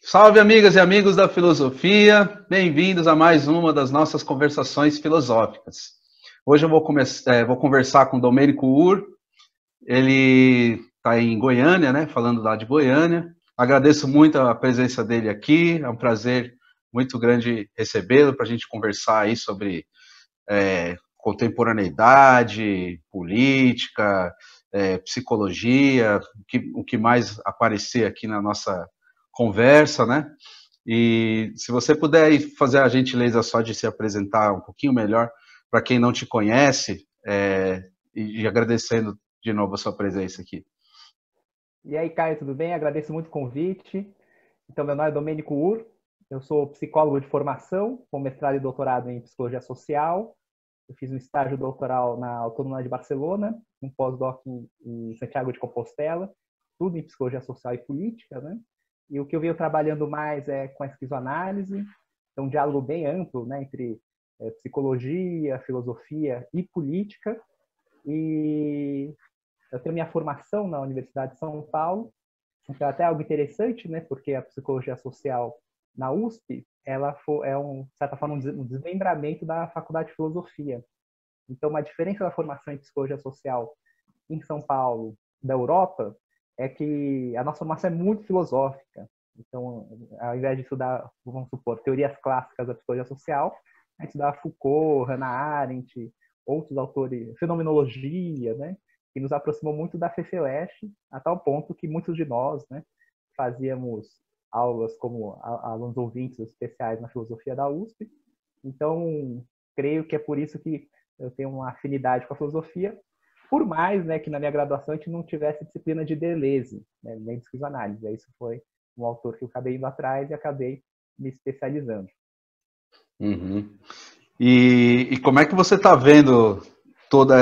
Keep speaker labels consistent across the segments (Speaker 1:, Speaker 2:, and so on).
Speaker 1: Salve, amigas e amigos da filosofia, bem-vindos a mais uma das nossas conversações filosóficas. Hoje eu vou conversar com Domênico Ur, ele está em Goiânia, né, falando lá de Goiânia. Agradeço muito a presença dele aqui, é um prazer muito grande recebê-lo para a gente conversar aí sobre contemporaneidade, política, psicologia, o que mais aparecer aqui na nossa conversa, né? E se você puder aí fazer a gentileza só de se apresentar um pouquinho melhor para quem não te conhece, e agradecendo de novo a sua presença aqui.
Speaker 2: E aí, Caio, tudo bem? Agradeço muito o convite. Então, meu nome é Domênico Ur, eu sou psicólogo de formação, com mestrado e doutorado em psicologia social. Eu fiz um estágio doutoral na Autônoma de Barcelona, um pós-doc em Santiago de Compostela, tudo em psicologia social e política, né? E o que eu venho trabalhando mais é com a esquizoanálise, então um diálogo bem amplo, né, entre psicologia, filosofia e política. E eu tenho minha formação na Universidade de São Paulo, então até algo interessante, né? Porque a psicologia social na USP, de certa forma, um desmembramento da Faculdade de Filosofia. Então, uma diferença da formação em psicologia social em São Paulo, da Europa, é que a nossa formação é muito filosófica. Então, ao invés de estudar, vamos supor, teorias clássicas da psicologia social, a gente estudava Foucault, Hannah Arendt, outros autores, fenomenologia, né? Que nos aproximou muito da FEFELESH, a tal ponto que muitos de nós, né, fazíamos aulas como alunos ouvintes especiais na filosofia da USP. Então, creio que é por isso que eu tenho uma afinidade com a filosofia, por mais, né, que na minha graduação a gente não tivesse disciplina de Deleuze, né, nem de psicoanálise. Isso foi um autor que eu acabei indo atrás e acabei me especializando.
Speaker 1: Uhum. E como é que você está vendo toda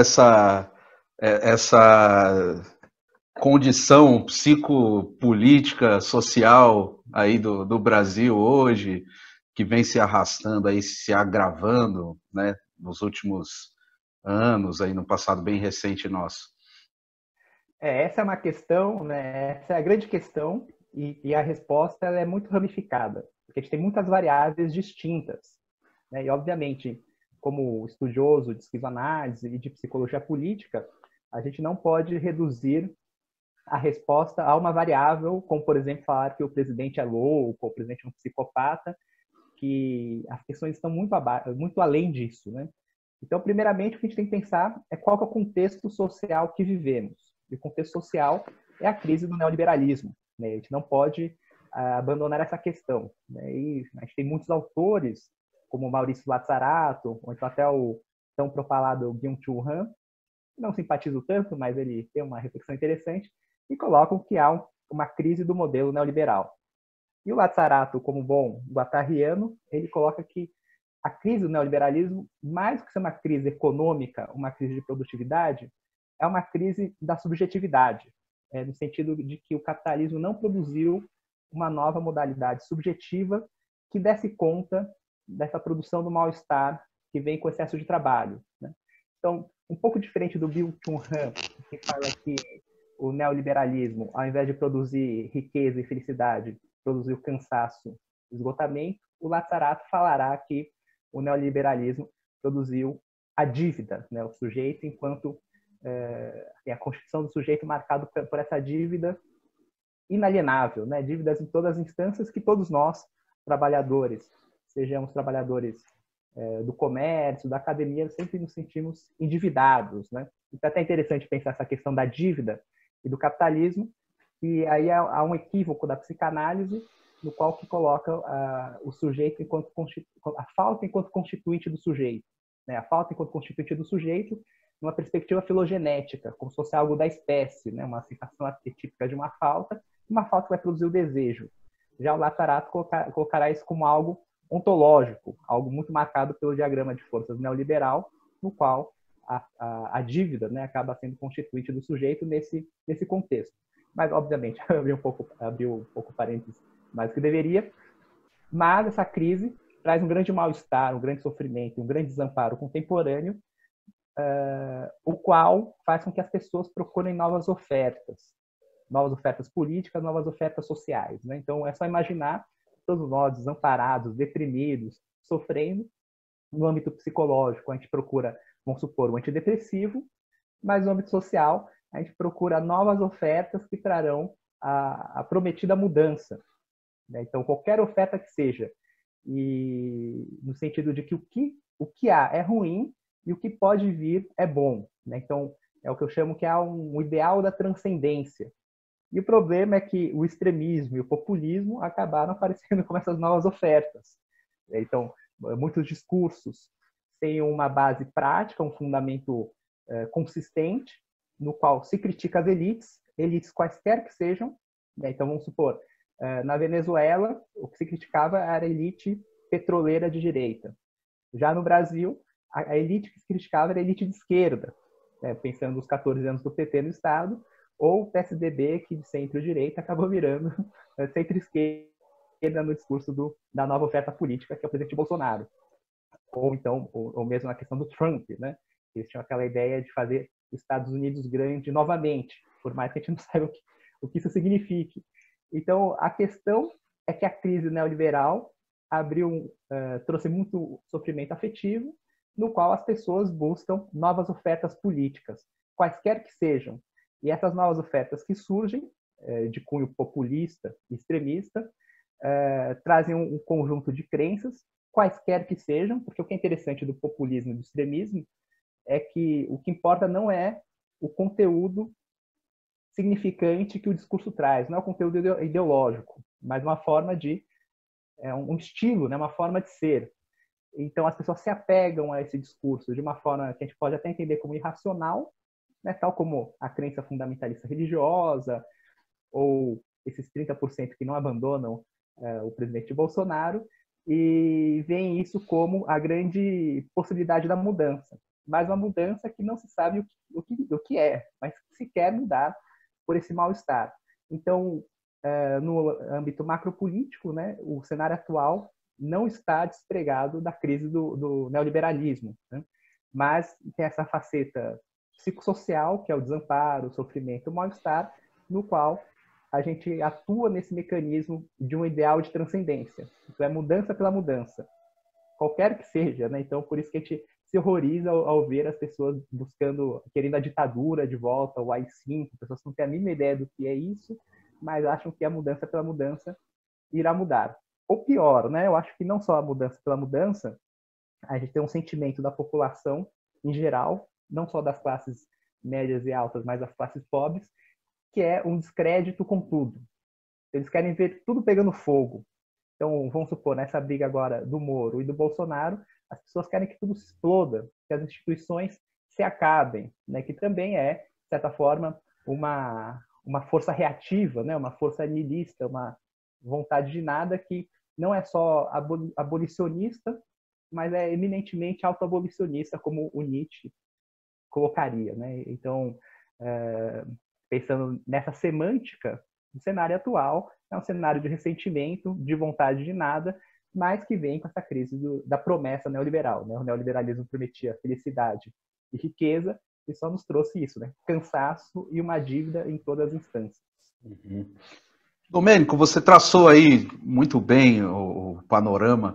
Speaker 1: essa condição psicopolítica, social aí do Brasil hoje, que vem se arrastando aí, se agravando, né, nos últimos anos, aí no passado bem recente nosso?
Speaker 2: Essa é uma questão, né? Essa é a grande questão e a resposta ela é muito ramificada, porque a gente tem muitas variáveis distintas, né? E obviamente, como estudioso de psicoanálise e de psicologia política, a gente não pode reduzir a resposta a uma variável, como por exemplo falar que o presidente é louco, ou o presidente é um psicopata, que as questões estão muito além disso, né? Então, primeiramente, o que a gente tem que pensar é qual que é o contexto social que vivemos. E o contexto social é a crise do neoliberalismo, né? A gente não pode abandonar essa questão, né? E a gente tem muitos autores, como Maurício Lazzarato, ou então até o tão propalado Byung-Chul Han, não simpatizo tanto, mas ele tem uma reflexão interessante, e colocam que há uma crise do modelo neoliberal. E o Lazzarato, como bom guattariano, ele coloca que a crise do neoliberalismo, mais que ser uma crise econômica, uma crise de produtividade, é uma crise da subjetividade, no sentido de que o capitalismo não produziu uma nova modalidade subjetiva que desse conta dessa produção do mal-estar que vem com o excesso de trabalho, né? Então, um pouco diferente do Byung-Chul Han, que fala que o neoliberalismo, ao invés de produzir riqueza e felicidade, produziu cansaço e esgotamento, o Lazzarato falará que o neoliberalismo produziu a dívida, né? O sujeito enquanto a constituição do sujeito marcado por essa dívida inalienável, né? Dívidas em todas as instâncias que todos nós, trabalhadores, sejamos trabalhadores do comércio, da academia, sempre nos sentimos endividados, né? Então é até interessante pensar essa questão da dívida e do capitalismo, e aí há um equívoco da psicanálise no qual que coloca o sujeito enquanto a falta enquanto constituinte do sujeito, né? A falta enquanto constituinte do sujeito numa perspectiva filogenética, como se fosse algo da espécie, né? Uma sensação arquetípica de uma falta que vai produzir o desejo. Já o Lazzarato colocará isso como algo ontológico, algo muito marcado pelo diagrama de forças neoliberal, no qual a dívida, né, acaba sendo constituinte do sujeito nesse contexto. Mas, obviamente, abriu um pouco parênteses mais do que deveria, mas essa crise traz um grande mal-estar, um grande sofrimento, um grande desamparo contemporâneo, o qual faz com que as pessoas procurem novas ofertas. novas ofertas políticas, novas ofertas sociais, né? Então, é só imaginar todos nós desamparados, deprimidos, sofrendo. No âmbito psicológico, a gente procura, vamos supor, um antidepressivo, mas no âmbito social, a gente procura novas ofertas que trarão a prometida mudança, né? Então, qualquer oferta que seja, e no sentido de que o que há é ruim e o que pode vir é bom, né? Então, é o que eu chamo que é um ideal da transcendência. E o problema é que o extremismo e o populismo acabaram aparecendo como essas novas ofertas. Então, muitos discursos têm uma base prática, um fundamento consistente, no qual se critica as elites quaisquer que sejam, né? Então, vamos supor, na Venezuela, o que se criticava era a elite petroleira de direita. Já no Brasil, a elite que se criticava era a elite de esquerda, né? Pensando nos 14 anos do PT no Estado, ou o PSDB, que de centro-direita acabou virando centro-esquerda no discurso da nova oferta política, que é o presidente Bolsonaro. Ou então, ou mesmo na questão do Trump, né? Eles tinham aquela ideia de fazer os Estados Unidos grande novamente, por mais que a gente não saiba o que isso signifique. Então, a questão é que a crise neoliberal trouxe muito sofrimento afetivo, no qual as pessoas buscam novas ofertas políticas, quaisquer que sejam. E essas novas ofertas que surgem, de cunho populista e extremista, trazem um conjunto de crenças, quaisquer que sejam, porque o que é interessante do populismo e do extremismo é que o que importa não é o conteúdo significante que o discurso traz, não é o conteúdo ideológico, mas uma forma um estilo, né, uma forma de ser. Então, as pessoas se apegam a esse discurso de uma forma que a gente pode até entender como irracional, né, tal como a crença fundamentalista religiosa, ou esses 30% que não abandonam o presidente Bolsonaro, e veem isso como a grande possibilidade da mudança. Mas uma mudança que não se sabe o que é, mas que se quer mudar por esse mal-estar. Então, no âmbito macropolítico, né, o cenário atual não está despregado da crise do neoliberalismo, né? Mas tem essa faceta psicossocial, que é o desamparo, o sofrimento, o mal-estar, no qual a gente atua nesse mecanismo de um ideal de transcendência. Então, é mudança pela mudança, qualquer que seja, né? Então, por isso que a gente se horroriza ao ver as pessoas querendo a ditadura de volta, o AI-5, pessoas que não têm a mínima ideia do que é isso, mas acham que a mudança pela mudança irá mudar. Ou pior, né? Eu acho que não só a mudança pela mudança, a gente tem um sentimento da população em geral, não só das classes médias e altas, mas das classes pobres, que é um descrédito com tudo. Eles querem ver tudo pegando fogo. Então, vamos supor, nessa briga agora do Moro e do Bolsonaro, as pessoas querem que tudo exploda, que as instituições se acabem, né? Que também é, de certa forma, uma força reativa, né? Uma força nihilista, uma vontade de nada que não é só abolicionista, mas é eminentemente autoabolicionista, como o Nietzsche colocaria, né? Então, pensando nessa semântica, o cenário atual é um cenário de ressentimento, de vontade de nada, mas que vem com essa crise da promessa neoliberal, né? O neoliberalismo prometia felicidade e riqueza e só nos trouxe isso, né? Cansaço e uma dívida em todas as instâncias.
Speaker 1: Uhum. Domênico, você traçou aí muito bem o panorama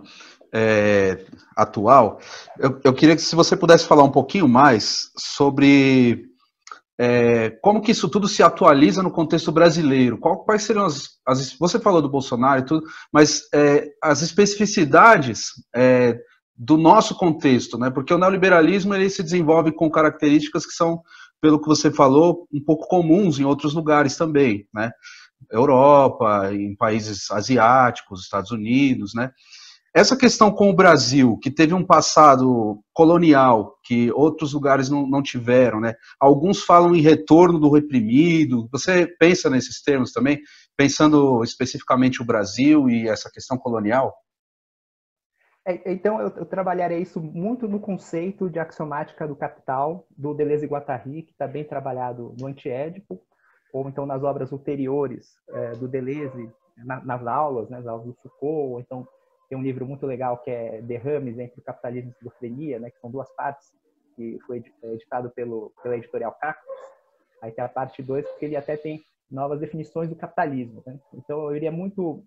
Speaker 1: atual. Eu queria que se você pudesse falar um pouquinho mais sobre como que isso tudo se atualiza no contexto brasileiro. Quais seriam você falou do Bolsonaro e tudo, mas as especificidades do nosso contexto, né? Porque o neoliberalismo ele se desenvolve com características que são, pelo que você falou, um pouco comuns em outros lugares também, né? Europa, em países asiáticos, Estados Unidos, né? Essa questão com o Brasil, que teve um passado colonial, que outros lugares não tiveram, né? Alguns falam em retorno do reprimido. Você pensa nesses termos também, pensando especificamente o Brasil e essa questão colonial?
Speaker 2: Então, eu trabalharei isso muito no conceito de axiomática do capital, do Deleuze e Guattari, que está bem trabalhado no Antiédipo, ou então nas obras ulteriores do Deleuze, nas aulas, né, nas aulas do Foucault, ou então tem um livro muito legal que é Derrames entre o Capitalismo e a Esquizofrenia, né, que são duas partes, que foi editado pela editorial Cactus. Aí tem a parte 2, porque ele até tem novas definições do capitalismo, né? Então, eu iria muito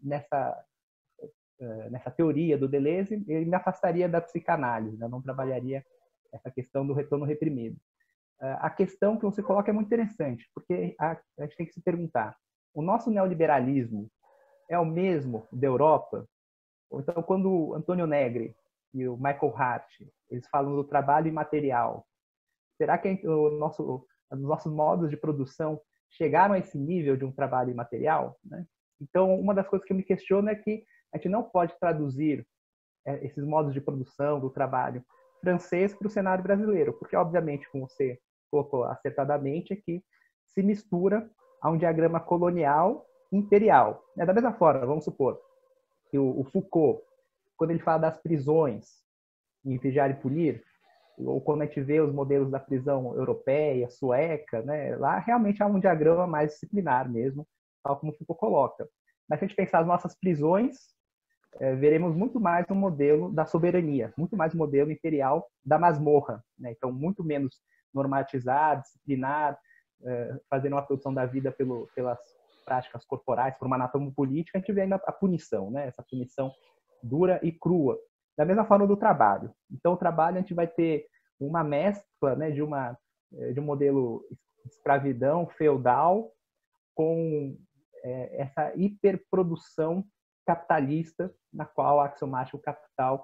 Speaker 2: nessa teoria do Deleuze, ele me afastaria da psicanálise, né? Eu não trabalharia essa questão do retorno reprimido. A questão que você coloca é muito interessante, porque a gente tem que se perguntar, o nosso neoliberalismo é o mesmo da Europa? Então, quando o Antônio Negri e o Michael Hart, eles falam do trabalho imaterial, será que os nossos modos de produção chegaram a esse nível de um trabalho imaterial, né? Então, uma das coisas que eu me questiono é que a gente não pode traduzir esses modos de produção do trabalho francês para o cenário brasileiro, porque, obviamente, como você colocou acertadamente, é que se mistura a um diagrama colonial imperial. Da mesma forma, vamos supor que o Foucault, quando ele fala das prisões em Vigiar e Punir, ou quando a gente vê os modelos da prisão europeia, sueca, né, lá realmente há um diagrama mais disciplinar mesmo, tal como o Foucault coloca. Mas se a gente pensar as nossas prisões, veremos muito mais um modelo da soberania, muito mais um modelo imperial da masmorra, né? Então, muito menos normatizado, disciplinar, fazendo uma produção da vida pelas práticas corporais, por uma anatomopolítica, a gente vê ainda a punição, né? Essa punição dura e crua. Da mesma forma do trabalho. Então, o trabalho a gente vai ter uma mescla, né, de um modelo de escravidão feudal com essa hiperprodução capitalista na qual a axiomática do capital,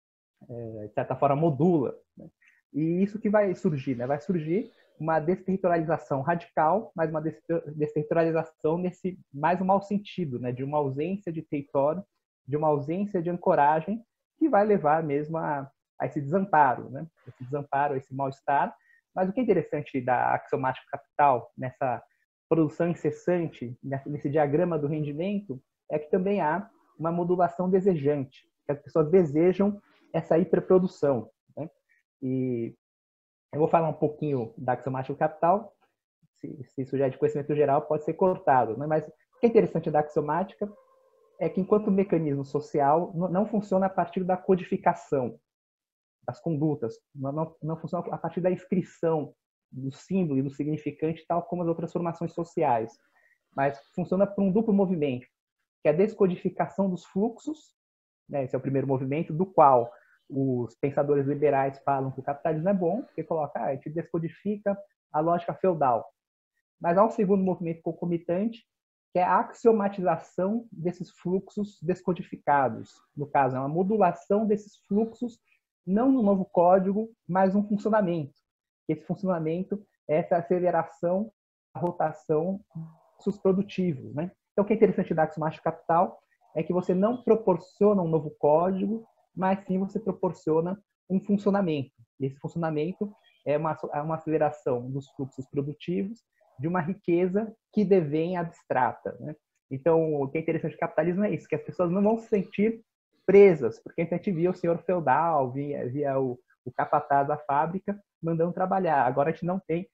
Speaker 2: de certa forma, modula, né? E isso que vai surgir, né? Vai surgir uma desterritorialização radical, mas uma desterritorialização nesse mais um mau sentido, né? De uma ausência de território, de uma ausência de ancoragem, que vai levar mesmo a esse desamparo, né? Esse desamparo, esse mal-estar. Mas o que é interessante da axiomática capital, nessa produção incessante, nesse diagrama do rendimento, é que também há uma modulação desejante, que as pessoas desejam essa hiperprodução, né? E eu vou falar um pouquinho da axiomática capital, se isso já é de conhecimento geral, pode ser cortado, né? Mas o que é interessante da axiomática é que, enquanto mecanismo social, não funciona a partir da codificação das condutas, não funciona a partir da inscrição do símbolo e do significante, tal como as outras formações sociais, mas funciona por um duplo movimento, que é a descodificação dos fluxos, né? Esse é o primeiro movimento, do qual os pensadores liberais falam que o capitalismo é bom, porque coloca, a gente descodifica a lógica feudal. Mas há um segundo movimento concomitante, que é a axiomatização desses fluxos descodificados. No caso, é uma modulação desses fluxos, não no novo código, mas um funcionamento. Esse funcionamento é essa aceleração, a rotação dos produtivos, né? Então, o que é interessante da axiomática capital é que você não proporciona um novo código, mas sim você proporciona um funcionamento. E esse funcionamento é uma aceleração dos fluxos produtivos de uma riqueza que devém abstrata, né? Então, o que é interessante do capitalismo é isso, que as pessoas não vão se sentir presas, porque a gente via o senhor feudal, via o capataz da fábrica mandando trabalhar. Agora a gente não tem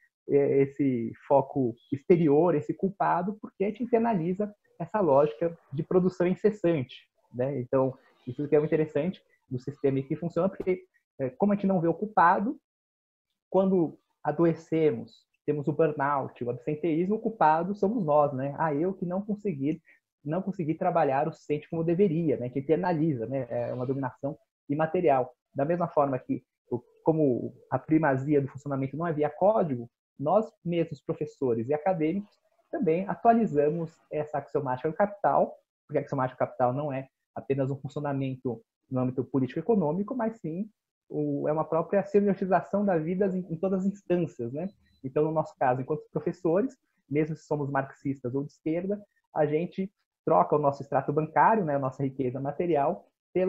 Speaker 2: esse foco exterior, esse culpado, porque a gente internaliza essa lógica de produção incessante, né? Então, isso que é muito interessante do sistema que funciona, porque como a gente não vê o culpado, quando adoecemos, temos o burnout, o absenteísmo, o culpado somos nós, né? Eu que não consegui trabalhar o suficiente como deveria, né? Que internaliza, né? É uma dominação imaterial. Da mesma forma que, como a primazia do funcionamento não é via código, nós mesmos, professores e acadêmicos, também atualizamos essa axiomática do capital, porque a axiomática do capital não é apenas um funcionamento no âmbito político-econômico, mas sim é uma própria semiotização da vida em todas as instâncias, né? Então, no nosso caso, enquanto professores, mesmo se somos marxistas ou de esquerda, a gente troca o nosso extrato bancário, né, a nossa riqueza material,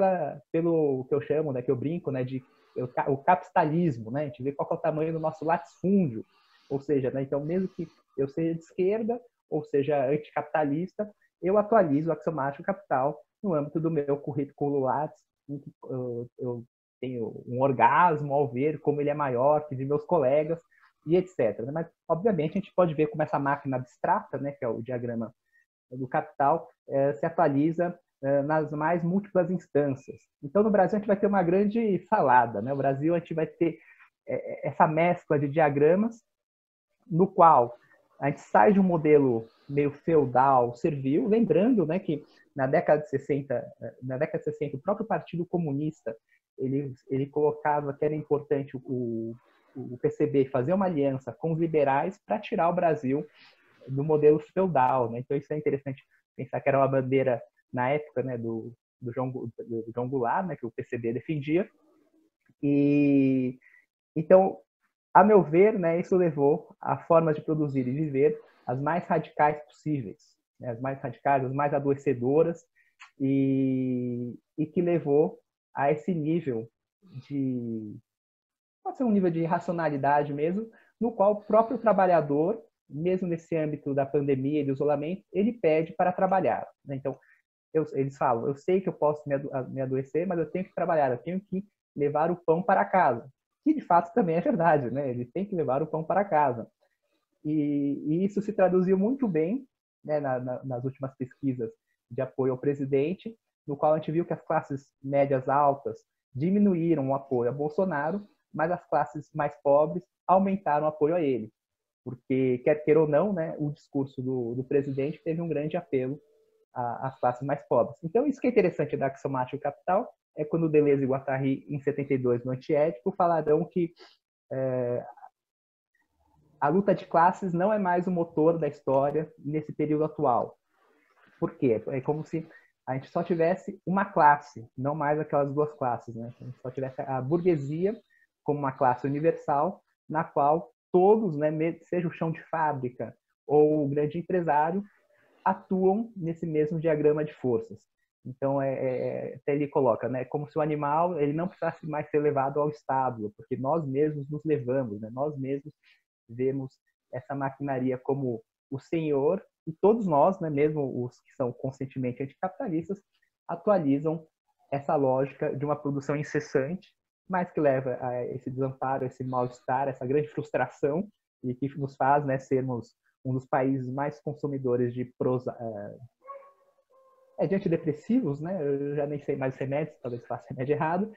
Speaker 2: pelo que eu chamo, né, que eu brinco, né, de o capitalismo, né? A gente vê qual é o tamanho do nosso latifúndio, ou seja, né, então mesmo que eu seja de esquerda ou seja anticapitalista, eu atualizo o axiomático capital no âmbito do meu currículo Lattes, em que eu tenho um orgasmo ao ver como ele é maior que de meus colegas e etc. Mas, obviamente, a gente pode ver como essa máquina abstrata, né, que é o diagrama do capital, se atualiza nas mais múltiplas instâncias. Então, no Brasil, a gente vai ter uma grande salada, né? No Brasil, a gente vai ter essa mescla de diagramas no qual a gente sai de um modelo meio feudal, servil, lembrando, né, que na década de 60, o próprio Partido Comunista, ele colocava que era importante o PCB fazer uma aliança com os liberais para tirar o Brasil do modelo feudal, né? Então isso é interessante pensar que era uma bandeira na época, né, do João Goulart, né, que o PCB defendia. E então, a meu ver, né, isso levou a formas de produzir e viver as mais radicais possíveis, né, as mais radicais, as mais adoecedoras, e que levou a esse nível de, pode ser um nível de racionalidade mesmo, no qual o próprio trabalhador, mesmo nesse âmbito da pandemia e do isolamento, ele pede para trabalhar, né? Então, eles falam, eu sei que eu posso me adoecer, mas eu tenho que trabalhar, eu tenho que levar o pão para casa. Que, de fato, também é verdade, né? Eles têm que levar o pão para casa. E isso se traduziu muito bem, né, nas últimas pesquisas de apoio ao presidente, no qual a gente viu que as classes médias altas diminuíram o apoio a Bolsonaro, mas as classes mais pobres aumentaram o apoio a ele. Porque, quer queira ou não, né, o discurso do presidente teve um grande apelo às classes mais pobres. Então, isso que é interessante da Axiomática Capital é quando Deleuze e Guattari, em 72, no Antiético, falaram que a luta de classes não é mais o motor da história nesse período atual. Por quê? É como se a gente só tivesse uma classe, não mais aquelas duas classes, né? A gente só tivesse a burguesia como uma classe universal, na qual todos, né, seja o chão de fábrica ou o grande empresário, atuam nesse mesmo diagrama de forças. Então, até ele coloca, né, como se o animal ele não precisasse mais ser levado ao estábulo, porque nós mesmos nos levamos, né, nós mesmos vemos essa maquinaria como o senhor, e todos nós, né, mesmo os que são conscientemente anticapitalistas, atualizam essa lógica de uma produção incessante, mas que leva a esse desamparo, esse mal-estar, essa grande frustração, e que nos faz, né, sermos um dos países mais consumidores de de antidepressivos, né? Eu já nem sei mais os remédios, talvez faça remédio errado,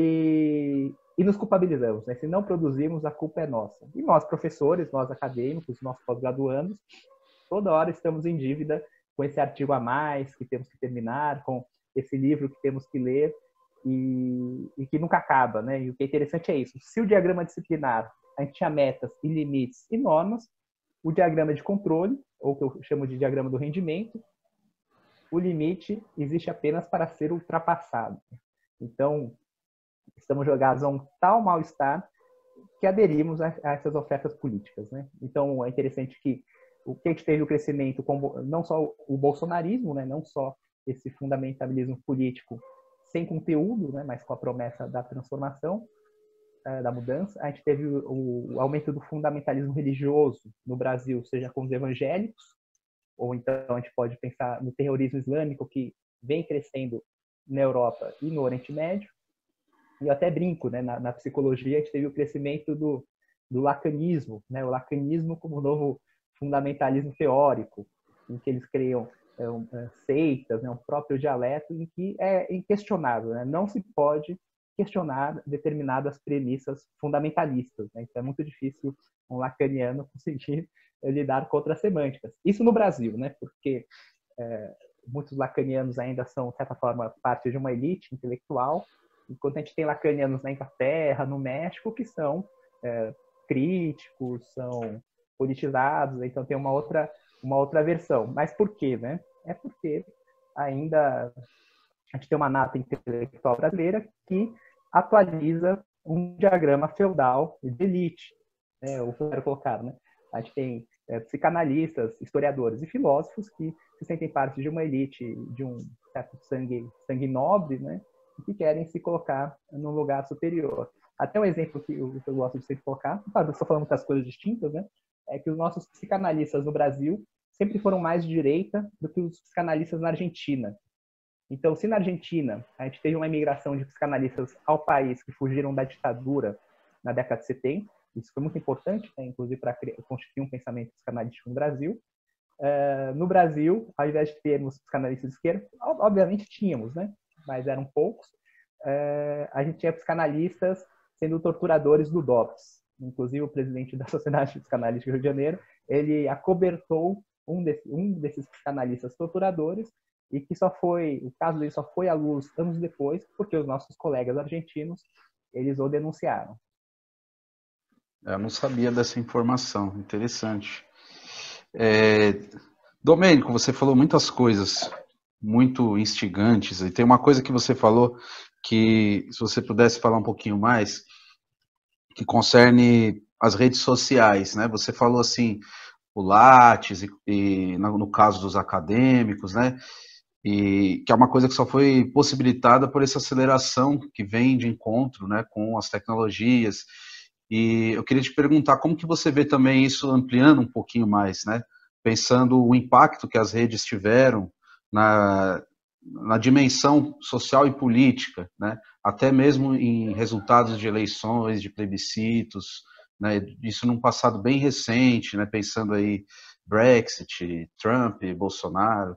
Speaker 2: e nos culpabilizamos, né? Se não produzirmos, a culpa é nossa. E nós, professores, nós acadêmicos, nós pós-graduandos, toda hora estamos em dívida com esse artigo a mais que temos que terminar, com esse livro que temos que ler, e que nunca acaba, né? E o que é interessante é isso. Se o diagrama disciplinar, a gente tinha metas e limites e normas, o diagrama de controle, ou que eu chamo de diagrama do rendimento, o limite existe apenas para ser ultrapassado. Então, estamos jogados a um tal mal-estar que aderimos a essas ofertas políticas, né? Então, é interessante que o que a gente teve o crescimento, não só o bolsonarismo, né? Não só esse fundamentalismo político sem conteúdo, né? Mas com a promessa da transformação, da mudança. A gente teve o aumento do fundamentalismo religioso no Brasil, seja com os evangélicos, ou então a gente pode pensar no terrorismo islâmico que vem crescendo na Europa e no Oriente Médio. E eu até brinco, né, na psicologia a gente teve o crescimento do lacanismo, né, o lacanismo como novo fundamentalismo teórico, em que eles criam seitas, né, um próprio dialeto em que é inquestionável, né, não se pode questionar determinadas premissas fundamentalistas, né, então é muito difícil um lacaniano conseguir lidar com outras semânticas. Isso no Brasil, né? Porque muitos lacanianos ainda são, de certa forma, parte de uma elite intelectual, enquanto a gente tem lacanianos na Inglaterra, no México, que são críticos, são politizados, então tem uma outra versão. Mas por quê, né? É porque ainda a gente tem uma nata intelectual brasileira que atualiza um diagrama feudal de elite, né? O que eu quero colocar, né? A gente tem psicanalistas, historiadores e filósofos que se sentem parte de uma elite, de um certo sangue nobre, né? E que querem se colocar num lugar superior. Até um exemplo que eu gosto de sempre colocar, claro, estou falando muitas coisas distintas, né? É que os nossos psicanalistas no Brasil sempre foram mais de direita do que os psicanalistas na Argentina. Então, se na Argentina a gente teve uma imigração de psicanalistas ao país que fugiram da ditadura na década de 70, isso foi muito importante, né, inclusive para constituir um pensamento psicanalítico no Brasil. No Brasil, ao invés de termos psicanalistas de esquerda, obviamente tínhamos, né, mas eram poucos, a gente tinha psicanalistas sendo torturadores do DOPS. Inclusive, o presidente da Sociedade Psicanalítica do Rio de Janeiro, ele acobertou um desses psicanalistas torturadores, e que o caso dele só foi à luz anos depois, porque os nossos colegas argentinos, eles o denunciaram.
Speaker 1: Eu não sabia dessa informação, interessante. Domênico, você falou muitas coisas muito instigantes, e tem uma coisa que você falou que, se você pudesse falar um pouquinho mais, que concerne as redes sociais, né? Você falou assim, o Lattes e no caso dos acadêmicos, né? E que é uma coisa que só foi possibilitada por essa aceleração que vem de encontro, né, com as tecnologias. E eu queria te perguntar como que você vê também isso ampliando um pouquinho mais, né? Pensando o impacto que as redes tiveram na dimensão social e política, né? Até mesmo em resultados de eleições, de plebiscitos, né? Isso num passado bem recente, né? Pensando aí Brexit, Trump, Bolsonaro.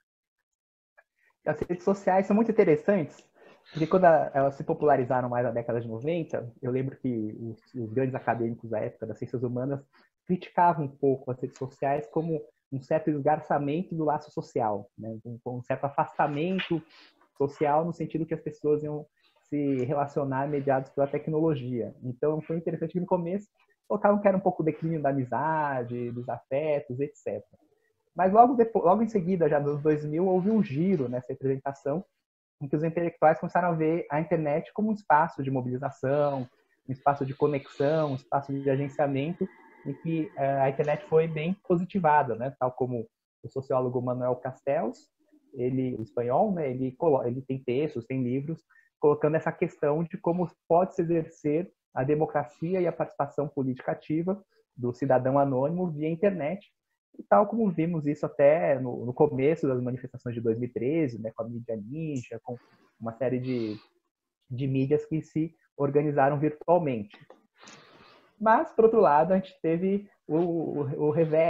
Speaker 2: As redes sociais são muito interessantes, porque quando elas se popularizaram mais na década de 90, eu lembro que os grandes acadêmicos da época das ciências humanas criticavam um pouco as redes sociais como um certo esgarçamento do laço social, né? Um certo afastamento social no sentido que as pessoas iam se relacionar mediados pela tecnologia. Então, foi interessante que no começo colocavam que era um pouco o declínio da amizade, dos afetos, etc. Mas logo em seguida, já nos 2000, houve um giro nessa representação, em que os intelectuais começaram a ver a internet como um espaço de mobilização, um espaço de conexão, um espaço de agenciamento, em que a internet foi bem positivada, né? Tal como o sociólogo Manuel Castells, o espanhol, né? Ele tem textos, tem livros, colocando essa questão de como pode se exercer a democracia e a participação política ativa do cidadão anônimo via internet, e tal como vimos isso até no começo das manifestações de 2013, né, com a mídia ninja, com uma série de mídias que se organizaram virtualmente. Mas, por outro lado, a gente teve o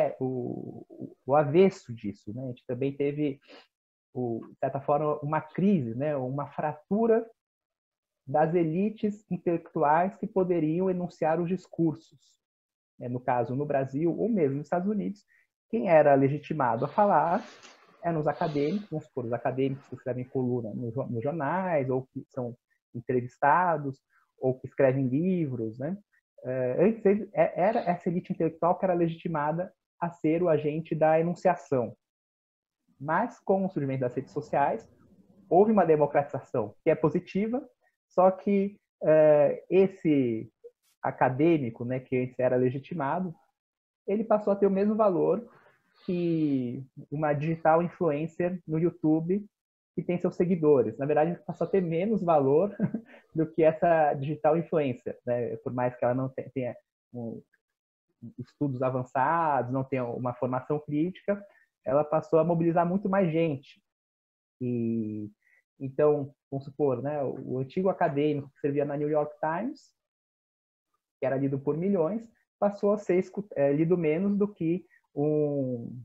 Speaker 2: avesso disso. Né? A gente também teve, de certa forma, uma crise, né? Uma fratura das elites intelectuais que poderiam enunciar os discursos. No caso, no Brasil, ou mesmo nos Estados Unidos, quem era legitimado a falar eram os acadêmicos, vamos supor, os acadêmicos que escrevem coluna nos jornais, ou que são entrevistados, ou que escrevem livros, né? Antes era essa elite intelectual que era legitimada a ser o agente da enunciação. Mas, com o surgimento das redes sociais, houve uma democratização que é positiva, só que esse acadêmico, né, que antes era legitimado, ele passou a ter o mesmo valor que uma digital influencer no YouTube que tem seus seguidores. Na verdade, passou a ter menos valor do que essa digital influencer, né? Por mais que ela não tenha estudos avançados, não tenha uma formação crítica, ela passou a mobilizar muito mais gente. E então, vamos supor, né, o antigo acadêmico que servia na New York Times, que era lido por milhões, passou a ser lido menos do que um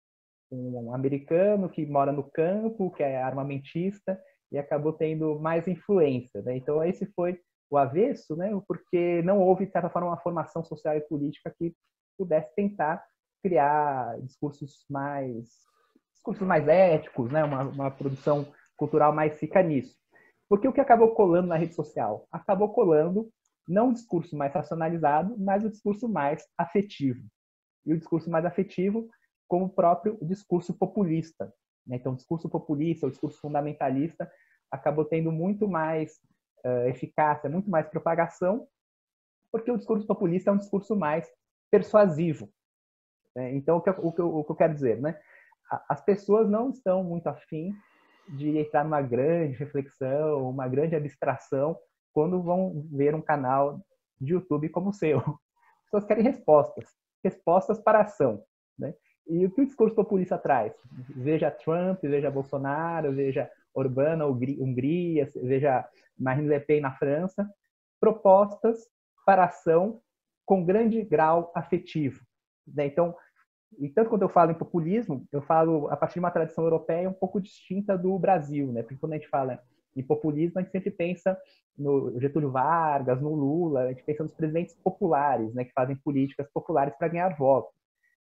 Speaker 2: americano que mora no campo, que é armamentista, e acabou tendo mais influência. Né? Então, esse foi o avesso, né? Porque não houve, de certa forma, uma formação social e política que pudesse tentar criar discursos mais éticos, né? Uma produção cultural mais rica nisso. Porque o que acabou colando na rede social? Acabou colando não o discurso mais racionalizado, mas o discurso mais afetivo. E o discurso mais afetivo como o próprio discurso populista. Então, o discurso populista, o discurso fundamentalista, acabou tendo muito mais eficácia, muito mais propagação, porque o discurso populista é um discurso mais persuasivo. Então, o que eu quero dizer? Né? As pessoas não estão muito afim de entrar numa grande reflexão, uma grande abstração, quando vão ver um canal de YouTube como o seu. As pessoas querem respostas para a ação. Né? E o que o discurso populista traz? Veja Trump, veja Bolsonaro, veja Orbán na Hungria, veja Marine Le Pen na França, propostas para ação com grande grau afetivo. Né? Então, e tanto quando eu falo em populismo, eu falo a partir de uma tradição europeia um pouco distinta do Brasil, né? Porque quando a gente fala em populismo, a gente sempre pensa no Getúlio Vargas, no Lula, a gente pensa nos presidentes populares, né? Que fazem políticas populares para ganhar votos.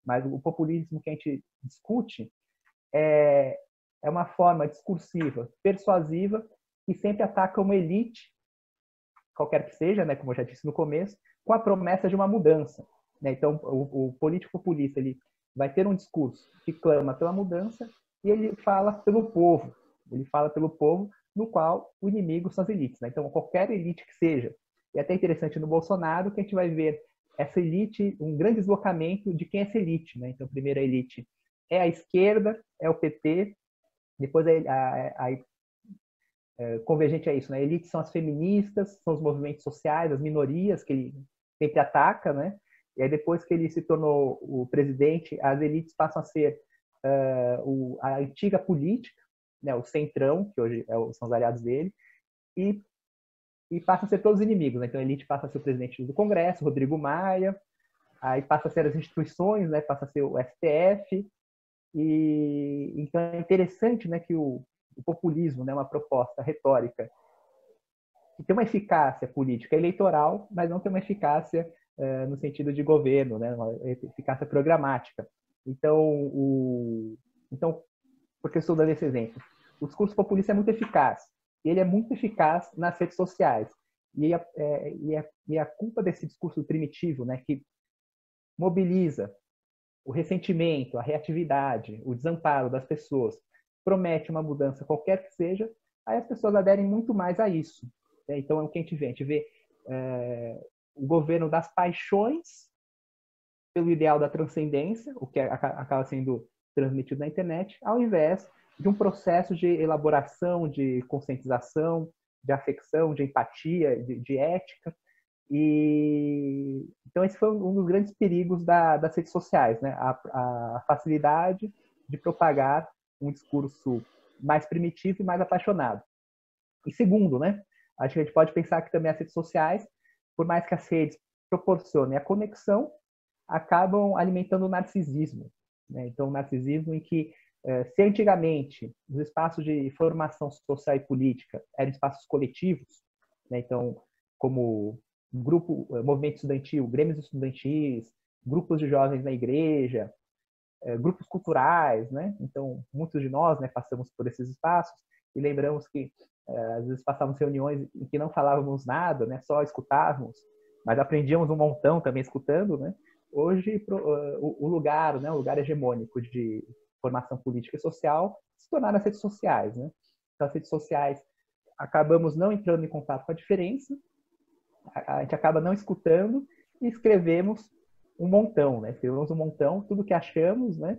Speaker 2: mas o populismo que a gente discute é uma forma discursiva, persuasiva, que sempre ataca uma elite, qualquer que seja, né, como eu já disse no começo, com a promessa de uma mudança. Né? Então, o político populista ele vai ter um discurso que clama pela mudança e ele fala pelo povo. Ele fala pelo povo, no qual o inimigo são as elites. Né? Então, qualquer elite que seja. E é até interessante no Bolsonaro que a gente vai ver essa elite, um grande deslocamento de quem é essa elite. Né? Então, a primeira elite é a esquerda, é o PT, depois a convergente a isso, né? Elites são as feministas, são os movimentos sociais, as minorias que ele sempre ataca, né? E aí depois que ele se tornou o presidente, as elites passam a ser a antiga política, né? O centrão, que hoje são os aliados dele, e passam a ser todos inimigos, né? Então a elite passa a ser o presidente do Congresso, Rodrigo Maia, aí passa a ser as instituições, né? Passa a ser o STF, e então é interessante, né, que o populismo, né, uma proposta retórica que tem uma eficácia política eleitoral, mas não tem uma eficácia no sentido de governo, né, uma eficácia programática. Então, porque eu estou dando esse exemplo, o discurso populista é muito eficaz, e ele é muito eficaz nas redes sociais. E a culpa desse discurso primitivo, né, que mobiliza o ressentimento, a reatividade, o desamparo das pessoas, promete uma mudança qualquer que seja, aí as pessoas aderem muito mais a isso. Então é o que a gente vê o governo das paixões pelo ideal da transcendência, o que acaba sendo transmitido na internet, ao invés de um processo de elaboração, de conscientização, de afecção, de empatia, de ética. E então esse foi um dos grandes perigos das redes sociais, né? A facilidade de propagar um discurso mais primitivo e mais apaixonado. E segundo, né? Acho que a gente pode pensar que também as redes sociais, por mais que as redes proporcionem a conexão, acabam alimentando o narcisismo, né? Então o narcisismo em que se antigamente os espaços de formação social e política eram espaços coletivos, né? Então como movimento estudantil, grêmios estudantis, grupos de jovens na igreja, grupos culturais, né? Então, muitos de nós, né, passamos por esses espaços e lembramos que às vezes passávamos reuniões em que não falávamos nada, né, só escutávamos, mas aprendíamos um montão também escutando, né? Hoje o lugar, né, o lugar hegemônico de formação política e social se tornaram as redes sociais, né? Então, as redes sociais acabamos não entrando em contato com a diferença, a gente acaba não escutando e escrevemos um montão, né? Escrevemos um montão, tudo que achamos, né?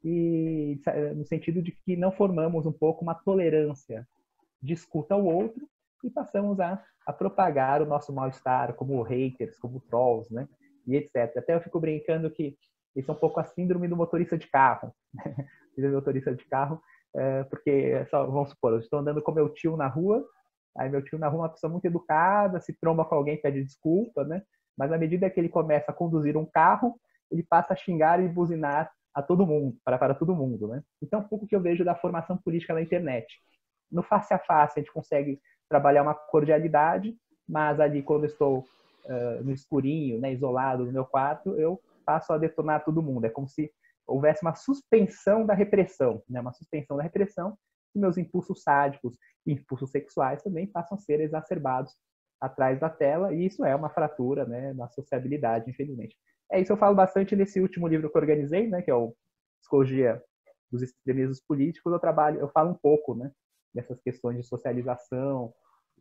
Speaker 2: E no sentido de que não formamos um pouco uma tolerância de escuta ao outro e passamos a propagar o nosso mal-estar como haters, como trolls, né? E etc. Até eu fico brincando que isso é um pouco a síndrome do motorista de carro. Síndrome do motorista de carro, porque, vamos supor, eu estou andando com meu tio na rua, aí meu tio na rua é uma pessoa muito educada, se tromba com alguém, pede desculpa, né? Mas à medida que ele começa a conduzir um carro, ele passa a xingar e buzinar a todo mundo, para todo mundo, né? Então, um pouco que eu vejo da formação política na internet. No face a face, a gente consegue trabalhar uma cordialidade, mas ali, quando eu estou no escurinho, né, isolado no meu quarto, eu passo a detonar todo mundo. É como se houvesse uma suspensão da repressão, né? Uma suspensão da repressão, e meus impulsos sádicos e impulsos sexuais também passam a ser exacerbados atrás da tela, e isso é uma fratura, né, na sociabilidade, infelizmente. É isso, eu falo bastante nesse último livro que eu organizei, né, que é o Psicologia dos Extremismos Políticos. Eu falo um pouco, né, dessas questões de socialização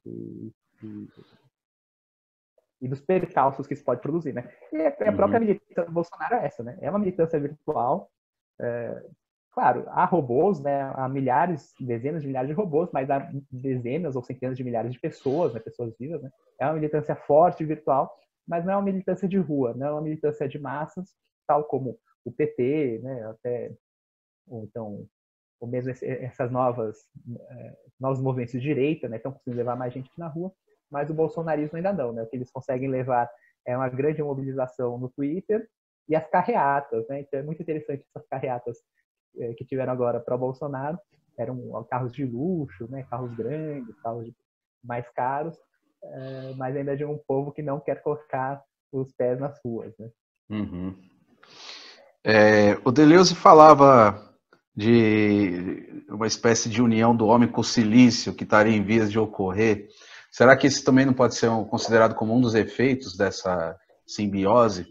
Speaker 2: e dos percalços que isso pode produzir, né? E a própria militância do Bolsonaro é essa, né? É uma militância virtual. Claro, há robôs, né? Há milhares, dezenas de milhares de robôs, mas há dezenas ou centenas de milhares de pessoas, né? Pessoas vivas, né? É uma militância forte virtual, mas não é uma militância de rua, não é uma militância de massas, tal como o PT, né? Até ou então ou mesmo essas novos movimentos de direita, né? Estão conseguindo levar mais gente na rua, mas o bolsonarismo ainda não, né? O que eles conseguem levar é uma grande mobilização no Twitter e as carreatas, né? Então é muito interessante essas carreatas que tiveram agora para o Bolsonaro. Eram carros de luxo, né? Carros grandes, carros mais caros, mas ainda de um povo que não quer colocar os pés nas ruas, né?
Speaker 1: Uhum. O Deleuze falava de uma espécie de união do homem com o silício que estaria em vias de ocorrer. Será que esse também não pode ser considerado como um dos efeitos dessa simbiose?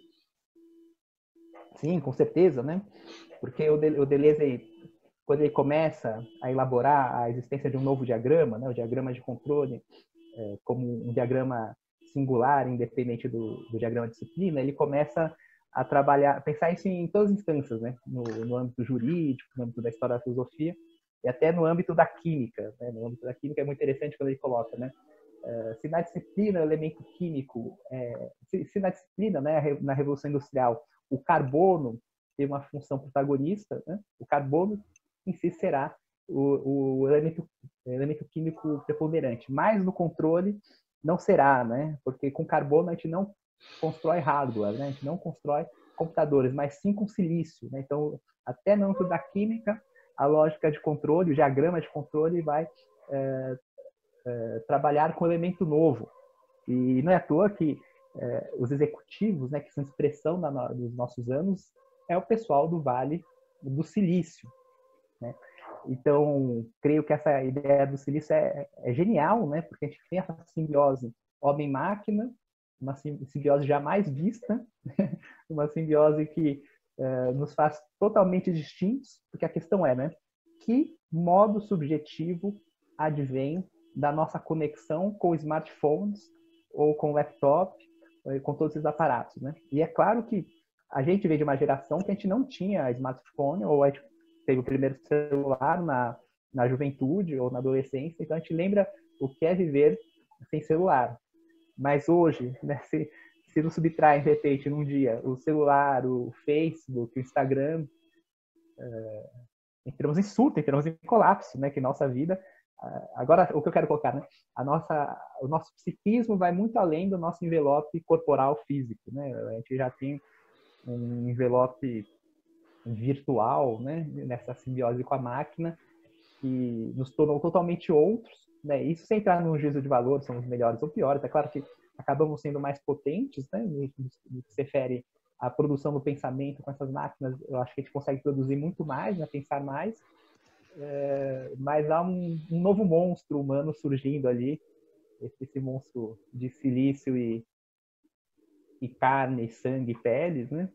Speaker 2: Sim, com certeza, né? Porque o Deleuze, quando ele começa a elaborar a existência de um novo diagrama, né, o diagrama de controle, como um diagrama singular, independente do diagrama de disciplina, ele começa a trabalhar, pensar isso em todas as instâncias, né? No âmbito jurídico, no âmbito da história da filosofia e até no âmbito da química. Né? No âmbito da química é muito interessante quando ele coloca, né? Se na disciplina o elemento químico, se na disciplina, né, na Revolução Industrial, o carbono tem uma função protagonista, né? O carbono em si será o elemento químico preponderante, mas no controle não será, né? Porque com carbono a gente não constrói hardware, né? A gente não constrói computadores, mas sim com silício, né? Então, até no âmbito da química, a lógica de controle, o diagrama de controle vai trabalhar com elemento novo. E não é à toa que os executivos, né, que são expressão dos nossos anos, é o pessoal do Vale do Silício, né? Então, creio que essa ideia do silício é genial, né? Porque a gente tem essa simbiose homem-máquina, uma simbiose jamais vista, uma simbiose que nos faz totalmente distintos, porque a questão é, né? Que modo subjetivo advém da nossa conexão com smartphones ou com laptop, com todos esses aparatos, né? E é claro que a gente veio de uma geração que a gente não tinha smartphone, ou a gente teve o primeiro celular na juventude ou na adolescência, então a gente lembra o que é viver sem celular. Mas hoje, né, se nos subtrai, de repente, num dia, o celular, o Facebook, o Instagram, entramos em surto, entramos em colapso, né, que nossa vida... Agora, o que eu quero colocar, né? O nosso psiquismo vai muito além do nosso envelope corporal físico, né? A gente já tem um envelope virtual, né? Nessa simbiose com a máquina, que nos tornou totalmente outros, né? Isso sem entrar no juízo de valor, somos melhores ou piores. É claro que acabamos sendo mais potentes, né? No que se refere à produção do pensamento com essas máquinas, eu acho que a gente consegue produzir muito mais, né? Pensar mais, mas há um novo monstro humano surgindo ali, esse monstro de silício e carne, sangue e peles, né?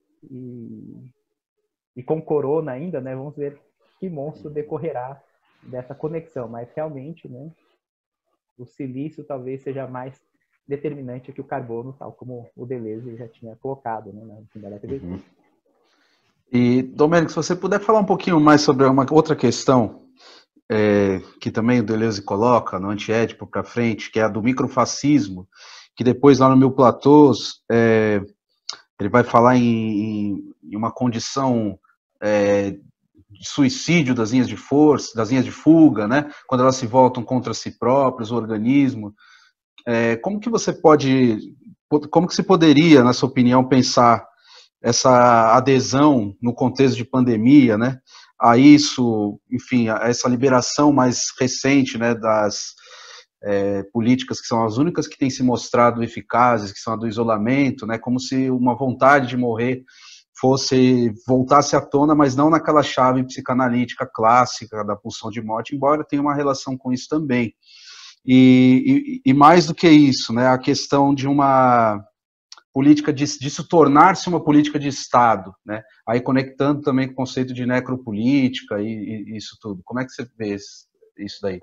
Speaker 2: E com corona ainda, né? Vamos ver que monstro decorrerá dessa conexão, mas realmente, né? O silício talvez seja mais determinante que o carbono, tal como o Deleuze já tinha colocado, né? No fim da década de 80.
Speaker 1: E, Domênico, se você puder falar um pouquinho mais sobre uma outra questão que também o Deleuze coloca no Antiédipo para frente, que é a do microfascismo, que depois lá no Mil Platôs ele vai falar em uma condição de suicídio das linhas de força, das linhas de fuga, né? Quando elas se voltam contra si próprias, o organismo. Como que você pode, como que se poderia, na sua opinião, pensar essa adesão no contexto de pandemia, né, a isso, enfim, a essa liberação mais recente, né, das políticas que são as únicas que têm se mostrado eficazes, que são a do isolamento, né, como se uma vontade de morrer voltasse à tona, mas não naquela chave psicanalítica clássica da pulsão de morte, embora tenha uma relação com isso também. E mais do que isso, né, a questão de uma política disso tornar-se uma política de Estado, né? Aí conectando também com o conceito de necropolítica e isso tudo. Como é que você vê isso daí?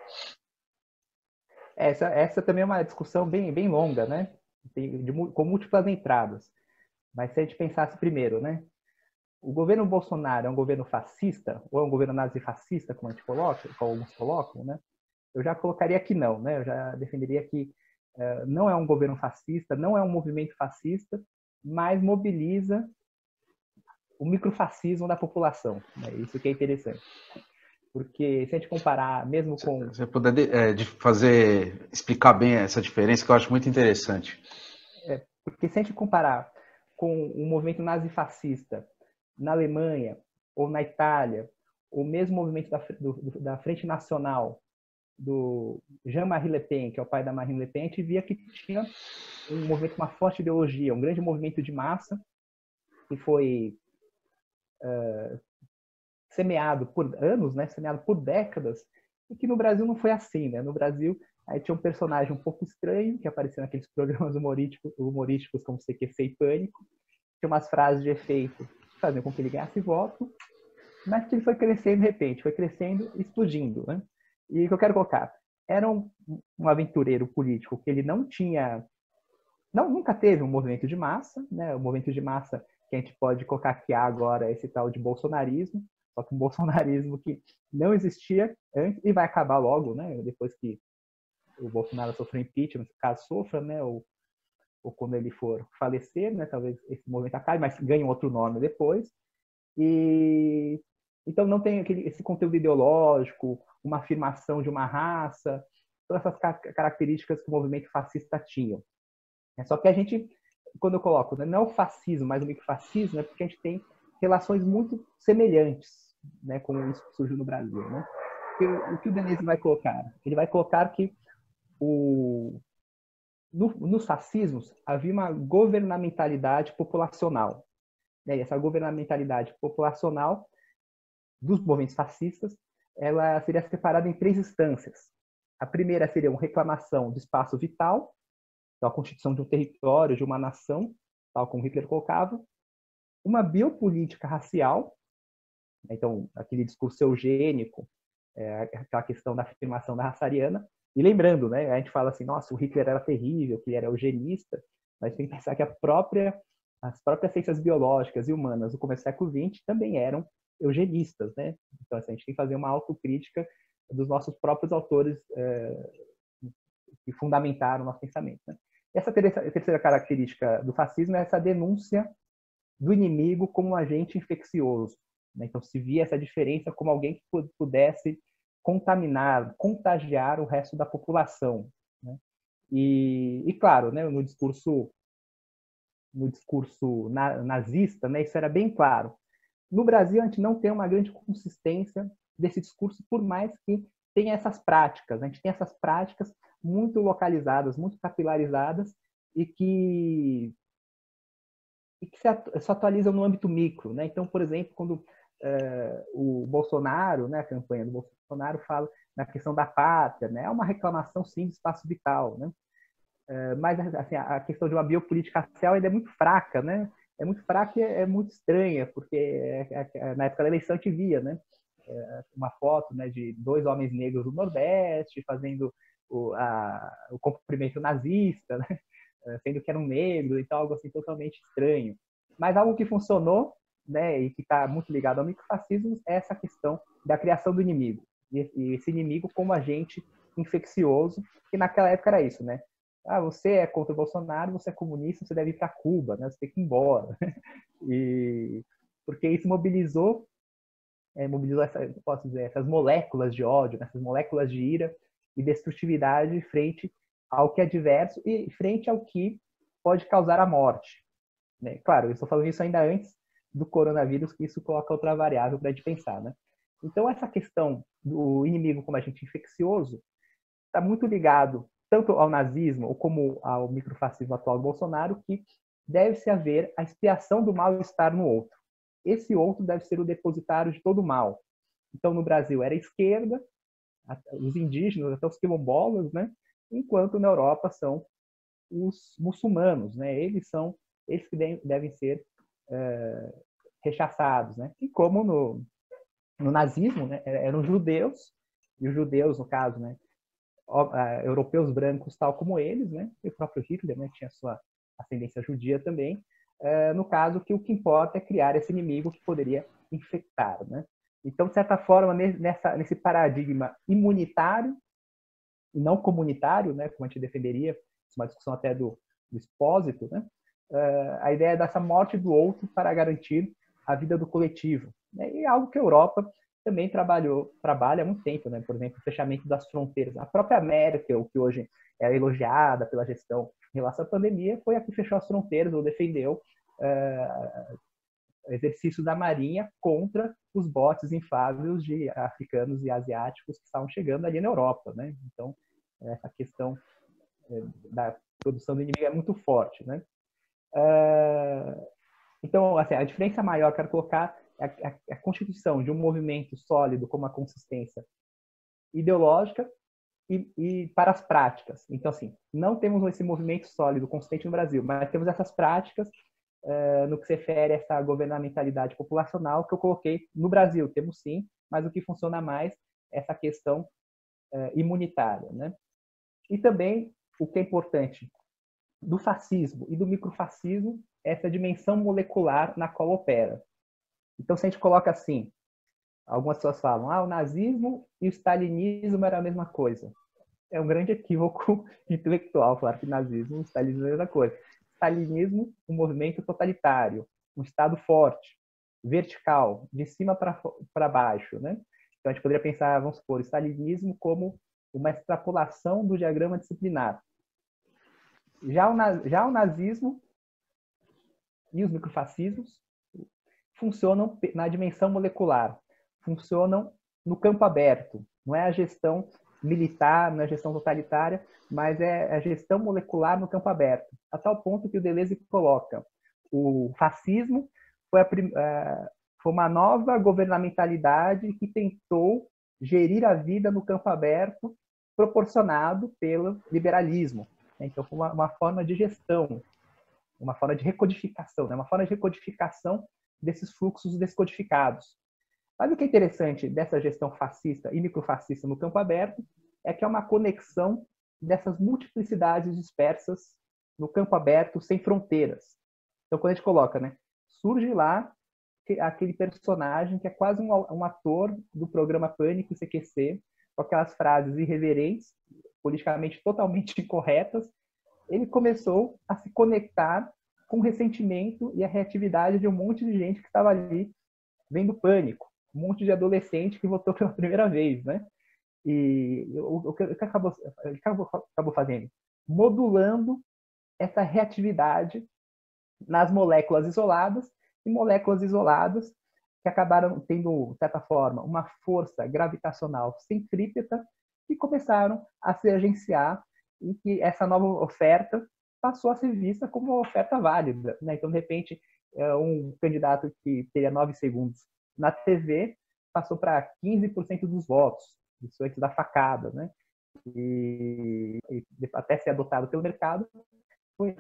Speaker 2: Essa também é uma discussão bem longa, né? Com múltiplas entradas. Mas se a gente pensasse primeiro, né? O governo Bolsonaro é um governo fascista ou é um governo nazifascista, como a gente coloca, como alguns colocam, né? Eu já colocaria que não, né? Eu já defenderia que não é um governo fascista, não é um movimento fascista, mas mobiliza o microfascismo da população. Né? Isso que é interessante. Porque se a gente comparar mesmo com...
Speaker 1: Você puder explicar bem essa diferença, que eu acho muito interessante.
Speaker 2: Porque se a gente comparar com o movimento nazifascista na Alemanha ou na Itália, ou mesmo o movimento da Frente Nacional do Jean-Marie Le Pen, que é o pai da Marine Le Pen, a gente via que tinha um movimento com uma forte ideologia, um grande movimento de massa que foi semeado por anos, né, semeado por décadas, e que no Brasil não foi assim, né? No Brasil, aí tinha um personagem um pouco estranho, que aparecia naqueles programas humorísticos como CQC e Pânico, tinha umas frases de efeito que faziam com que ele ganhasse voto, mas que ele foi crescendo de repente, foi crescendo e explodindo, né? E o que eu quero colocar, era um aventureiro político que ele não tinha, nunca teve um movimento de massa, né? O movimento de massa que a gente pode colocar aqui agora é esse tal de bolsonarismo, só que um bolsonarismo que não existia antes e vai acabar logo, né? Depois que o Bolsonaro sofreu impeachment, caso sofra, né? Ou quando ele for falecer, né? Talvez esse movimento acabe, mas ganhe um outro nome depois. E então não tem esse conteúdo ideológico, uma afirmação de uma raça, todas essas características que o movimento fascista tinha. Só que a gente, quando eu coloco, né, não é o fascismo, mas o microfascismo, é porque a gente tem relações muito semelhantes, né, com isso que surgiu no Brasil. Né? O que o Deleuze vai colocar? Ele vai colocar que nos fascismos havia uma governamentalidade populacional. Né? E essa governamentalidade populacional dos movimentos fascistas, ela seria separada em 3 instâncias. A primeira seria uma reclamação do espaço vital, então a constituição de um território, de uma nação, tal como Hitler colocava. Uma biopolítica racial, então aquele discurso eugênico, aquela questão da afirmação da raça ariana. E lembrando, né, a gente fala assim, nossa, o Hitler era terrível, que ele era eugenista, mas tem que pensar que as próprias ciências biológicas e humanas do começo do século XX também eram eugenistas, né? Então, assim, a gente tem que fazer uma autocrítica dos nossos próprios autores que fundamentaram o nosso pensamento. Né? Essa terceira característica do fascismo é essa denúncia do inimigo como um agente infeccioso. Né? Então, se via essa diferença como alguém que pudesse contaminar, contagiar o resto da população. Né? E claro, né, no discurso nazista, né, isso era bem claro. No Brasil, a gente não tem uma grande consistência desse discurso, por mais que tenha essas práticas. A gente tem essas práticas muito localizadas, muito capilarizadas e que se atualizam no âmbito micro. Né? Então, por exemplo, quando o Bolsonaro, né, a campanha do Bolsonaro fala na questão da pátria, né? É uma reclamação, sim, do espaço vital. Né? Mas assim, a questão de uma biopolítica racial ainda é muito fraca, né? É muito fraca e é muito estranha, porque na época da eleição a gente via, né? Uma foto, né, de 2 homens negros do Nordeste fazendo o cumprimento nazista, né? Sendo que eram negros, então algo assim totalmente estranho. Mas algo que funcionou, né, e que está muito ligado ao microfascismo é essa questão da criação do inimigo. E esse inimigo como agente infeccioso, que naquela época era isso, né? Ah, você é contra o Bolsonaro, você é comunista, você deve ir para Cuba, né? Você tem que ir embora. E porque isso mobilizou posso dizer, essas moléculas de ódio, essas moléculas de ira e destrutividade frente ao que é diverso e frente ao que pode causar a morte. Né? Claro, eu estou falando isso ainda antes do coronavírus, que isso coloca outra variável para a gente pensar. Né? Então, essa questão do inimigo como agente infeccioso está muito ligado tanto ao nazismo como ao microfascismo atual do Bolsonaro, que deve-se haver a expiação do mal-estar no outro. Esse outro deve ser o depositário de todo o mal. Então, no Brasil era a esquerda, os indígenas, até os quilombolas, né? Enquanto na Europa são os muçulmanos, né? Eles que devem ser rechaçados, né? E como no nazismo, né? Eram judeus, e os judeus, no caso, né? Europeus brancos tal como eles, né? E o próprio Hitler, né? Tinha sua ascendência judia também. No caso, que o que importa é criar esse inimigo que poderia infectar, né? Então, de certa forma, nesse paradigma imunitário e não comunitário, né? Como a gente defenderia, uma discussão até do Expósito, né? A ideia é dessa morte do outro para garantir a vida do coletivo, né? E é algo que a Europa também trabalha há muito tempo, né? Por exemplo, o fechamento das fronteiras. A própria Merkel, que hoje é elogiada pela gestão em relação à pandemia, foi a que fechou as fronteiras ou defendeu exercício da Marinha contra os botes infláveis de africanos e asiáticos que estavam chegando ali na Europa, né? Então, essa questão da produção do inimigo é muito forte, né? Então, assim, a diferença maior que eu quero colocar a constituição de um movimento sólido como a consistência ideológica e para as práticas. Então, assim, não temos esse movimento sólido, consistente no Brasil, mas temos essas práticas no que se refere a essa governamentalidade populacional que eu coloquei no Brasil. Temos sim, mas o que funciona mais é essa questão imunitária, né? E também, o que é importante, do fascismo e do microfascismo, essa dimensão molecular na qual opera. Então, se a gente coloca assim, algumas pessoas falam, o nazismo e o stalinismo era a mesma coisa. É um grande equívoco intelectual falar que nazismo e stalinismo é a mesma coisa. Stalinismo, um movimento totalitário, um Estado forte, vertical, de cima para baixo, né? Então, a gente poderia pensar, vamos supor, o stalinismo como uma extrapolação do diagrama disciplinar. Já o nazismo e os microfascismos funcionam na dimensão molecular, funcionam no campo aberto. Não é a gestão militar, não é a gestão totalitária, mas é a gestão molecular no campo aberto. A tal ponto que o Deleuze coloca o fascismo foi uma nova governamentalidade que tentou gerir a vida no campo aberto, proporcionado pelo liberalismo. Então, foi uma forma de gestão, uma forma de recodificação, né? Uma forma de recodificação desses fluxos descodificados. Mas o que é interessante dessa gestão fascista e microfascista no campo aberto é que é uma conexão dessas multiplicidades dispersas no campo aberto, sem fronteiras. Então, quando a gente coloca, né, surge lá aquele personagem que é quase um ator do programa Pânico e CQC, com aquelas frases irreverentes, politicamente totalmente incorretas. Ele começou a se conectar com o ressentimento e a reatividade de um monte de gente que estava ali vendo Pânico, um monte de adolescente que votou pela primeira vez, né? E o que acabou fazendo? Modulando essa reatividade nas moléculas isoladas, e moléculas isoladas que acabaram tendo, de certa forma, uma força gravitacional centrípeta e começaram a se agenciar, e que essa nova oferta passou a ser vista como uma oferta válida, né? Então, de repente, um candidato que teria 9 segundos na TV passou para 15% dos votos, isso antes da facada, né? E até ser adotado pelo mercado, foi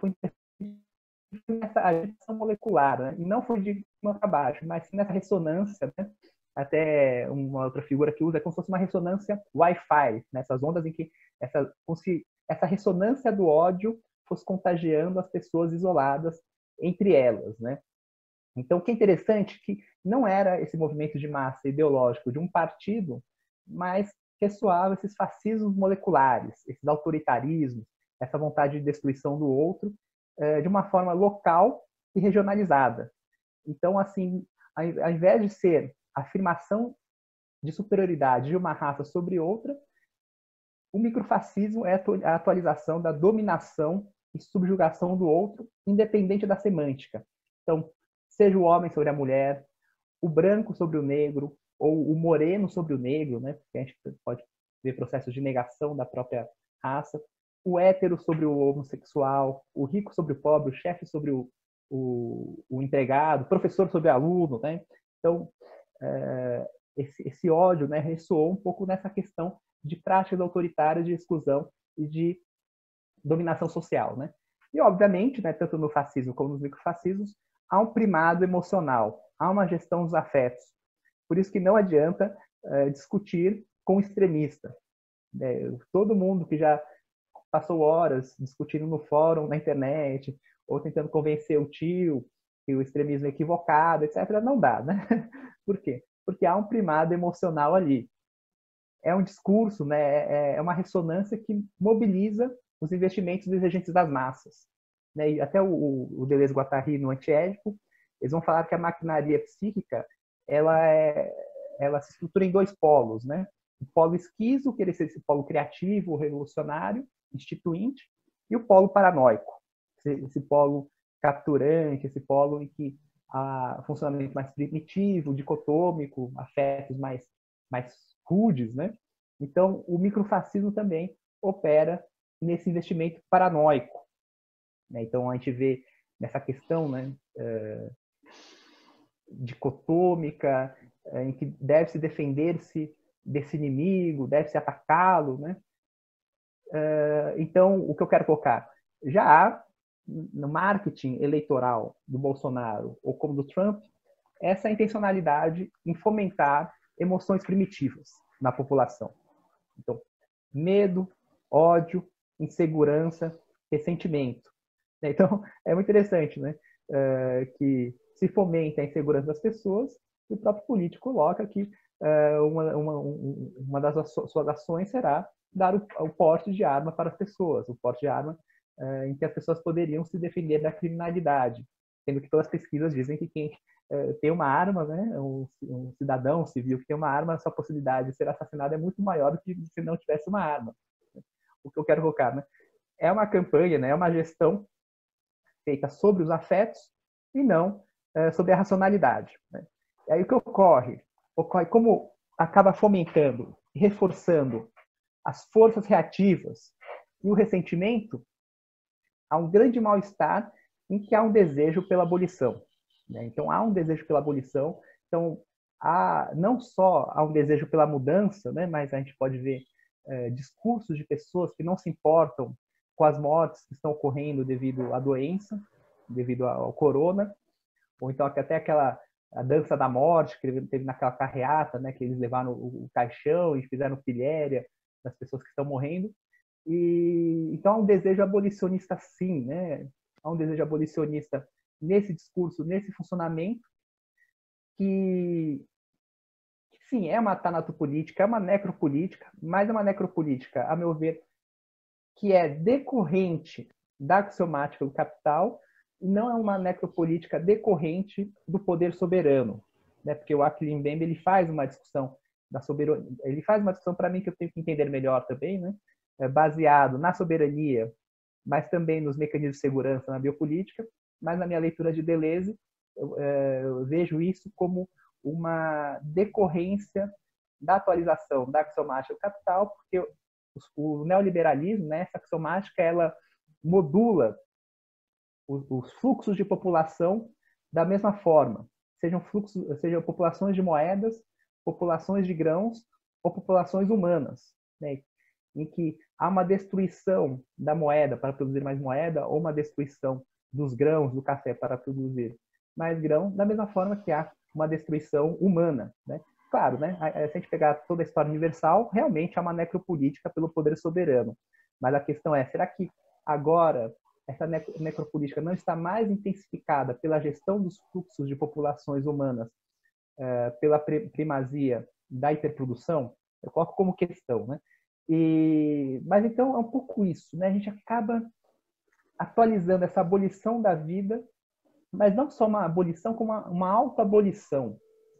Speaker 2: nessa agitação molecular, né? E não foi de cima para baixo, mas sim nessa ressonância, né? Até uma outra figura que usa é como se fosse uma ressonância Wi-Fi, nessas ondas em que essa ressonância do ódio fosse contagiando as pessoas isoladas entre elas, né? Então, o que é interessante é que não era esse movimento de massa ideológico de um partido, mas ressoava esses fascismos moleculares, esses autoritarismos, essa vontade de destruição do outro, de uma forma local e regionalizada. Então, assim, ao invés de ser a afirmação de superioridade de uma raça sobre outra, o microfascismo é a atualização da dominação e subjugação do outro, independente da semântica. Então, seja o homem sobre a mulher, o branco sobre o negro, ou o moreno sobre o negro, né? Porque a gente pode ver processos de negação da própria raça, o hétero sobre o homossexual, o rico sobre o pobre, o chefe sobre o empregado, o professor sobre o aluno, né? Então, esse ódio, né, ressoou um pouco nessa questão de práticas autoritárias de exclusão e de dominação social, né? E, obviamente, né, tanto no fascismo como nos microfascismos, há um primado emocional, há uma gestão dos afetos. Por isso que não adianta discutir com o extremista. Todo mundo que já passou horas discutindo no fórum, na internet, ou tentando convencer o tio que o extremismo é equivocado, etc., não dá, né? Por quê? Porque há um primado emocional ali. É um discurso, né? É uma ressonância que mobiliza os investimentos dos agentes das massas. Né? E até o Deleuze e Guattari, no Antiédipo, eles vão falar que a maquinaria psíquica ela se estrutura em 2 polos, né? O polo esquizo, que é esse polo criativo, revolucionário, instituinte, e o polo paranoico, esse polo capturante, esse polo em que há funcionamento mais primitivo, dicotômico, afetos mais rudes, né? Então, o microfascismo também opera nesse investimento paranoico, né? Então, a gente vê nessa questão, né, dicotômica, em que deve-se defender-se desse inimigo, deve-se atacá-lo, né? Então, o que eu quero colocar? Já há, no marketing eleitoral do Bolsonaro ou como do Trump, essa intencionalidade em fomentar emoções primitivas na população. Então, medo, ódio, insegurança, ressentimento. Então, é muito interessante, né? Que se fomenta a insegurança das pessoas e o próprio político coloca que uma das suas ações será dar o porte de arma para as pessoas, o porte de arma em que as pessoas poderiam se defender da criminalidade, sendo que todas as pesquisas dizem que quem tem uma arma, né, um cidadão civil que tem uma arma, a sua possibilidade de ser assassinado é muito maior do que se não tivesse uma arma. O que eu quero colocar, né? É uma campanha, né, é uma gestão feita sobre os afetos e não sobre a racionalidade. Né? E aí o que ocorre? Ocorre como acaba fomentando e reforçando as forças reativas e o ressentimento, há um grande mal-estar em que há um desejo pela abolição. Né? Então, há um desejo pela abolição. Então, não só há um desejo pela mudança, né? Mas a gente pode ver discursos de pessoas que não se importam com as mortes que estão ocorrendo devido à doença, devido ao corona, ou então até a dança da morte que teve naquela carreata, né, que eles levaram o caixão e fizeram pilhéria das pessoas que estão morrendo. E então há um desejo abolicionista, sim, né? Há um desejo abolicionista nesse discurso, nesse funcionamento que sim, é uma tanatopolítica, é uma necropolítica, mas é uma necropolítica, a meu ver, que é decorrente da axiomática do capital e não é uma necropolítica decorrente do poder soberano, né? Porque o Achille Mbembe ele faz uma discussão da soberania, ele faz uma discussão para mim que eu tenho que entender melhor também, né? Baseado na soberania, mas também nos mecanismos de segurança na biopolítica, mas na minha leitura de Deleuze eu vejo isso como uma decorrência da atualização da axiomática do capital, porque o neoliberalismo, né, essa axiomática, ela modula os fluxos de população da mesma forma, sejam populações de moedas, populações de grãos ou populações humanas, né, em que há uma destruição da moeda para produzir mais moeda ou uma destruição dos grãos, do café para produzir mais grão, da mesma forma que há uma destruição humana, né? Claro, né? Se a gente pegar toda a história universal, realmente há uma necropolítica pelo poder soberano. Mas a questão é, será que agora essa necropolítica não está mais intensificada pela gestão dos fluxos de populações humanas, pela primazia da hiperprodução? Eu coloco como questão, né? Mas então é um pouco isso, né? A gente acaba atualizando essa abolição da vida, mas não só uma abolição, como uma autoabolição.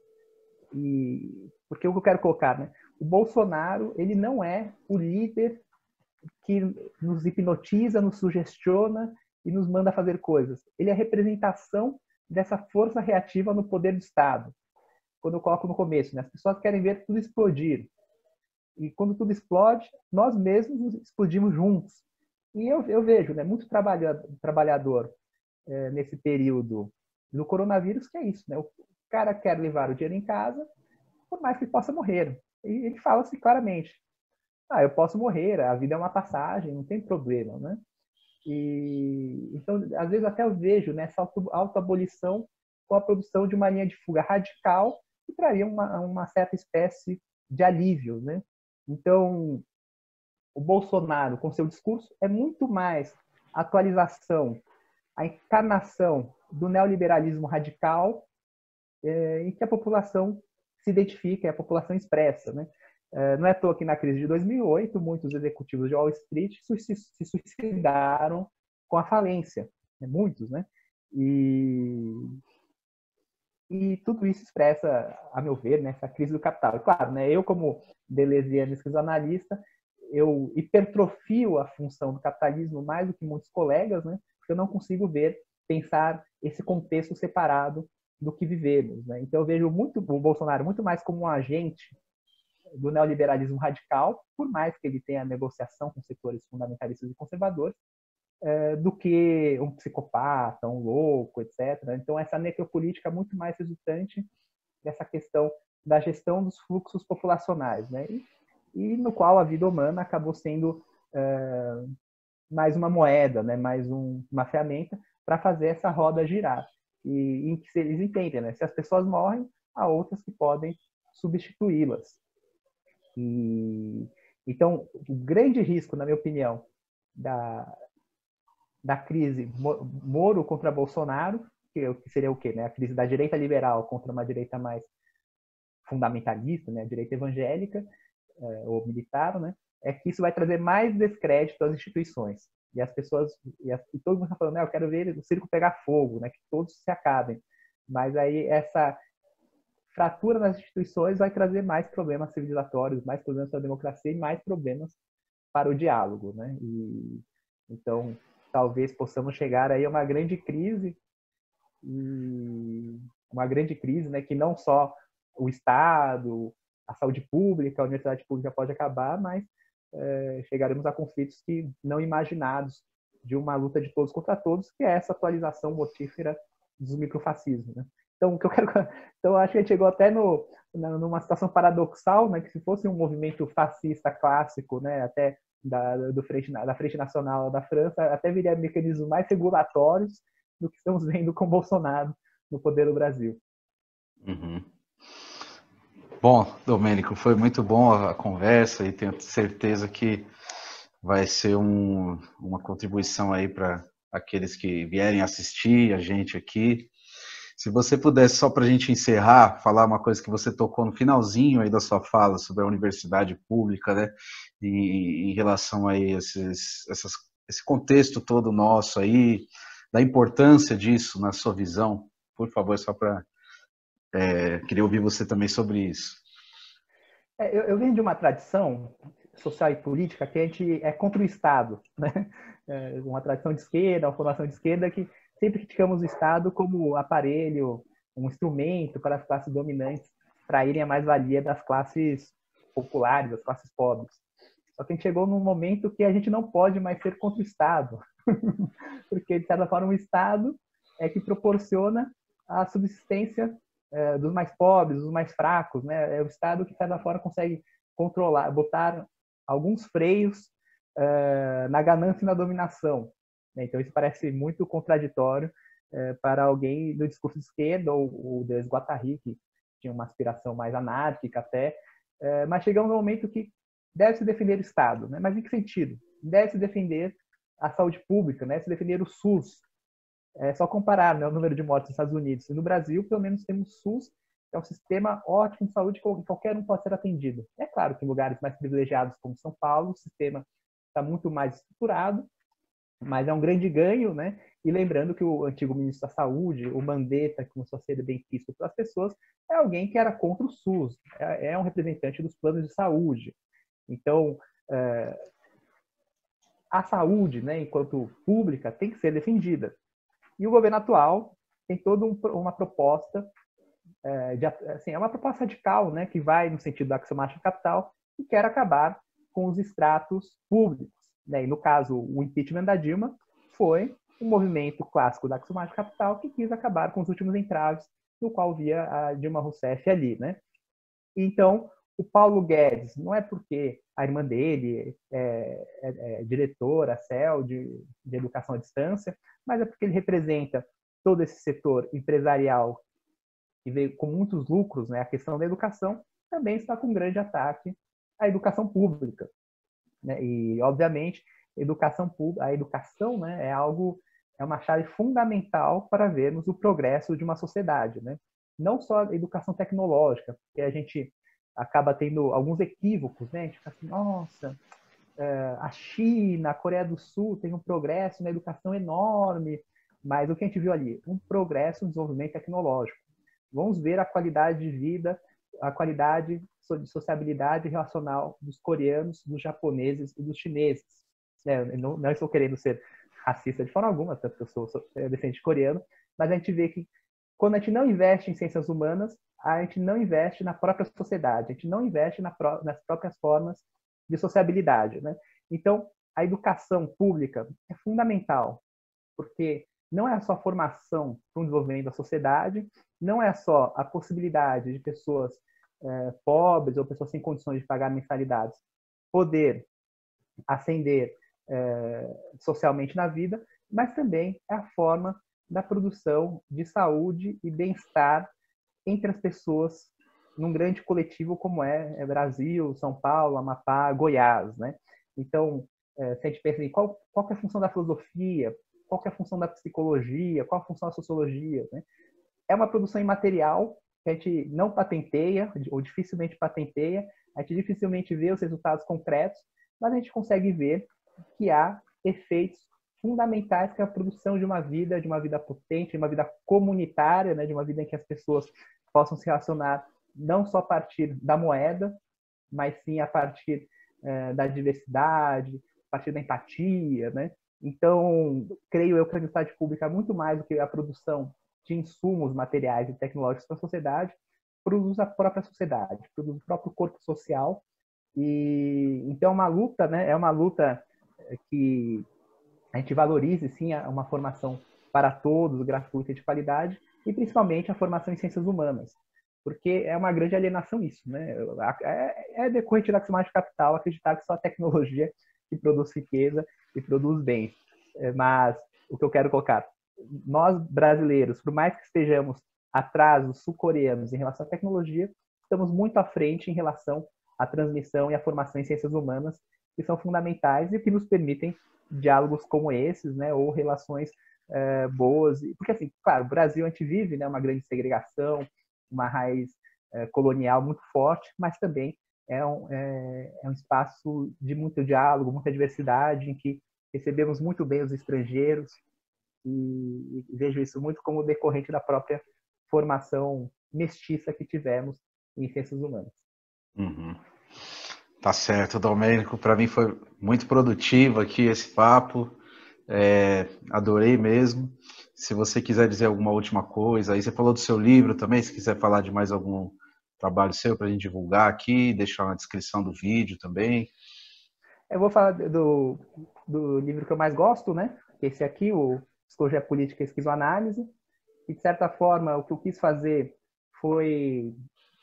Speaker 2: Porque o que eu quero colocar, né? O Bolsonaro, ele não é o líder que nos hipnotiza, nos sugestiona e nos manda fazer coisas. Ele é a representação dessa força reativa no poder do Estado. Quando eu coloco no começo, né? As pessoas querem ver tudo explodir. E quando tudo explode, nós mesmos explodimos juntos. E eu vejo, né, muito trabalhador nesse período do coronavírus, que é isso, né? O cara quer levar o dinheiro em casa, por mais que ele possa morrer. E ele fala assim claramente: eu posso morrer, a vida é uma passagem, não tem problema, né? Então, às vezes até eu vejo, né, essa autoabolição com a produção de uma linha de fuga radical que traria uma certa espécie de alívio, né? Então, o Bolsonaro, com seu discurso, é muito mais a atualização, a encarnação do neoliberalismo radical em que a população se identifica, a população expressa, né? Não é à toa que na crise de 2008, muitos executivos de Wall Street se suicidaram com a falência, né? Muitos, né? E tudo isso expressa, a meu ver, né, essa crise do capital. E claro, né, eu como deleuziano esquizoanalista, eu hipertrofio a função do capitalismo mais do que muitos colegas, né, porque eu não consigo pensar esse contexto separado do que vivemos. Né? Então eu vejo muito o Bolsonaro muito mais como um agente do neoliberalismo radical, por mais que ele tenha negociação com setores fundamentalistas e conservadores, do que um psicopata, um louco, etc. Então, essa necropolítica é muito mais resultante dessa questão da gestão dos fluxos populacionais, né? E no qual a vida humana acabou sendo mais uma moeda, né? Mais uma ferramenta para fazer essa roda girar. E em que eles entendem, né? Se as pessoas morrem, há outras que podem substituí-las. E então, o grande risco, na minha opinião, da crise Moro contra Bolsonaro, que seria o quê? Né? A crise da direita liberal contra uma direita mais fundamentalista, né? A direita evangélica ou militar, né? É que isso vai trazer mais descrédito às instituições. E as pessoas, e todo mundo está falando, eu quero ver o circo pegar fogo, né? Que todos se acabem. Mas aí essa fratura nas instituições vai trazer mais problemas civilizatórios, mais problemas para a democracia e mais problemas para o diálogo, né? E então talvez possamos chegar aí a uma grande crise, né, que não só o Estado, a saúde pública, a universidade pública pode acabar, mas chegaremos a conflitos que não imaginados de uma luta de todos contra todos, que é essa atualização mortífera dos microfascismos, né? Então, o que eu quero, então acho que a gente chegou até numa situação paradoxal, né, que se fosse um movimento fascista clássico, né, até da Frente Nacional da França, até viria mecanismos mais regulatórios do que estamos vendo com Bolsonaro no poder do Brasil.
Speaker 1: Uhum. Bom, Domênico, foi muito bom a conversa e tenho certeza que vai ser uma contribuição aí para aqueles que vierem assistir a gente aqui. Se você pudesse, só para a gente encerrar, falar uma coisa que você tocou no finalzinho aí da sua fala sobre a universidade pública, né? Em relação aí a esse contexto todo nosso aí, da importância disso na sua visão, por favor, só para queria ouvir você também sobre isso.
Speaker 2: Eu venho de uma tradição social e política que a gente é contra o Estado, né? Uma tradição de esquerda, uma formação de esquerda que sempre criticamos o Estado como aparelho, um instrumento para as classes dominantes traírem a mais-valia das classes populares, das classes pobres. Só que a gente chegou num momento que a gente não pode mais ser contra o Estado, porque, de certa forma, o Estado é que proporciona a subsistência dos mais pobres, dos mais fracos, né? É o Estado que, de certa forma, consegue controlar, botar alguns freios na ganância e na dominação. Então, isso parece muito contraditório para alguém do discurso de esquerda, ou Deleuze Guattari, que tinha uma aspiração mais anárquica até, mas chegamos no momento que deve-se defender o Estado. Né? Mas em que sentido? Deve-se defender a saúde pública, né? Se defender o SUS. É só comparar, né, o número de mortes nos Estados Unidos. E no Brasil, pelo menos, temos o SUS, que é um sistema ótimo de saúde que qualquer um pode ser atendido. É claro que em lugares mais privilegiados, como São Paulo, o sistema está muito mais estruturado, mas é um grande ganho, né? E lembrando que o antigo ministro da Saúde, o Mandetta, que começou a ser bem quisto pelas pessoas, é alguém que era contra o SUS, é um representante dos planos de saúde. Então, a saúde, né, enquanto pública, tem que ser defendida. E o governo atual tem toda uma proposta, é uma proposta radical, né, que vai no sentido da axiomática capital e quer acabar com os extratos públicos. Né? E no caso, o impeachment da Dilma foi um movimento clássico da axiomática capital que quis acabar com os últimos entraves, no qual via a Dilma Rousseff ali. Né? Então, o Paulo Guedes, não é porque a irmã dele é diretora, CEL, de educação à distância, mas é porque ele representa todo esse setor empresarial que veio com muitos lucros, né? A questão da educação também está com um grande ataque à educação pública. Né? E, obviamente, a educação, né, é uma chave fundamental para vermos o progresso de uma sociedade. Né? Não só a educação tecnológica, porque a gente acaba tendo alguns equívocos, né? A gente fica assim, nossa, a China, a Coreia do Sul tem um progresso na educação enorme, mas o que a gente viu ali? Um progresso no desenvolvimento tecnológico. Vamos ver a qualidade de vida, a qualidade de sociabilidade relacional dos coreanos, dos japoneses e dos chineses. Não estou querendo ser racista de forma alguma, tanto que eu sou descendente coreano, mas a gente vê que quando a gente não investe em ciências humanas, a gente não investe na própria sociedade, a gente não investe nas próprias formas de sociabilidade. Né? Então, a educação pública é fundamental, porque não é só a formação para o desenvolvimento da sociedade, não é só a possibilidade de pessoas pobres ou pessoas sem condições de pagar mensalidades poder ascender socialmente na vida, mas também é a forma da produção de saúde e bem-estar entre as pessoas num grande coletivo como é Brasil, São Paulo, Amapá, Goiás, né? Então, se a gente pensa em qual que é a função da filosofia, qual que é a função da psicologia, qual a função da sociologia, né? É uma produção imaterial que a gente não patenteia, ou dificilmente patenteia, a gente dificilmente vê os resultados concretos, mas a gente consegue ver que há efeitos fundamentais que é a produção de uma vida potente, de uma vida comunitária, né? De uma vida em que as pessoas possam se relacionar não só a partir da moeda, mas sim a partir da diversidade, a partir da empatia, né? Então, creio eu que a universidade pública, muito mais do que a produção de insumos materiais e tecnológicos para a sociedade, produz a própria sociedade, produz o próprio corpo social. E então é uma luta, né? É uma luta que a gente valorize sim uma formação para todos, gratuita e de qualidade, e principalmente a formação em ciências humanas, porque é uma grande alienação isso, né? É decorrente da axioma de capital acreditar que só a tecnologia que produz riqueza e produz bens. Mas o que eu quero colocar, nós brasileiros, por mais que estejamos atrás dos sul-coreanos em relação à tecnologia, estamos muito à frente em relação à transmissão e à formação em ciências humanas, que são fundamentais e que nos permitem diálogos como esses, né? Ou relações boas. Porque, assim, claro, o Brasil, a gente vive, né, uma grande segregação, uma raiz colonial muito forte, mas também é um espaço de muito diálogo, muita diversidade, em que recebemos muito bem os estrangeiros, e vejo isso muito como decorrente da própria formação mestiça que tivemos em ciências humanas.
Speaker 1: Uhum. Tá certo, Domênico. Para mim foi muito produtivo aqui esse papo. Adorei mesmo. Se você quiser dizer alguma última coisa, aí você falou do seu livro também, se quiser falar de mais algum trabalho seu para a gente divulgar aqui, deixar na descrição do vídeo também.
Speaker 2: Eu vou falar do livro que eu mais gosto, né? Esse aqui, o Psicologia Política e Esquizoanálise. E, de certa forma, o que eu quis fazer foi...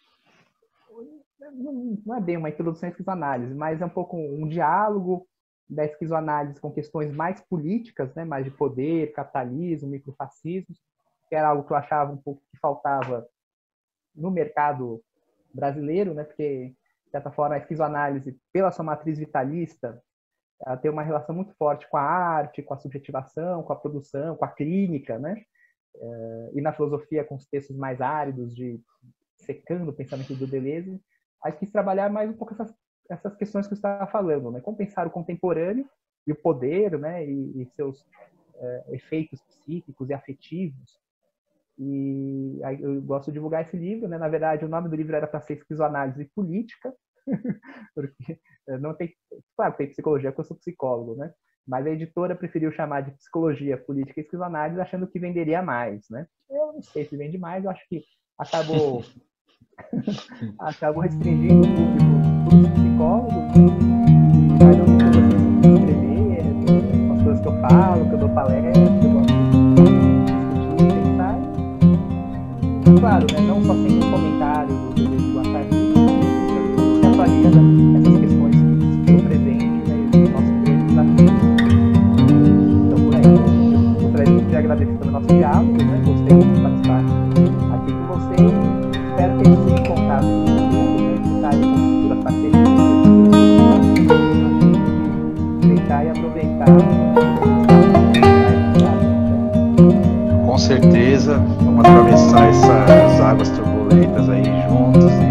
Speaker 2: Não é bem uma introdução à esquizoanálise, mas é um pouco um diálogo da esquizoanálise com questões mais políticas, né? Mais de poder, capitalismo, microfascismo, que era algo que eu achava um pouco que faltava no mercado brasileiro, né? Porque, de certa forma, a esquizoanálise, pela sua matriz vitalista, ela tem uma relação muito forte com a arte, com a subjetivação, com a produção, com a clínica, né? E na filosofia, com os textos mais áridos, secando o pensamento do Deleuze, a gente quis trabalhar mais um pouco essas questões que você estava falando, né? Como pensar o contemporâneo e o poder, né? E seus efeitos psíquicos e afetivos. E aí eu gosto de divulgar esse livro, né? Na verdade, o nome do livro era para ser Esquizoanálise Política, porque não tem... Claro, tem psicologia, porque eu sou psicólogo, né? Mas a editora preferiu chamar de Psicologia Política e Esquizoanálise, achando que venderia mais, né? Eu não sei se vende mais, eu acho que acabou restringindo o público dos psicólogos, né? Mas eu não sei escrever, as coisas que eu falo, que eu dou palestra, eu gosto de discutir, pensar. E, claro, né, não só tem um comentário do artigo, se atualiza essas questões que estão presentes, né, no nosso grande desafio. Então, por aí, eu gostaria muito de agradecer pelo nosso diálogo, né? Gostei muito de participar aqui com vocês. Espero que a gente tenha contato com o mundo, né? Tentar aí com futuras parcerias, tentar e aproveitar.
Speaker 1: Com certeza, vamos atravessar essas águas turbulentas aí juntos.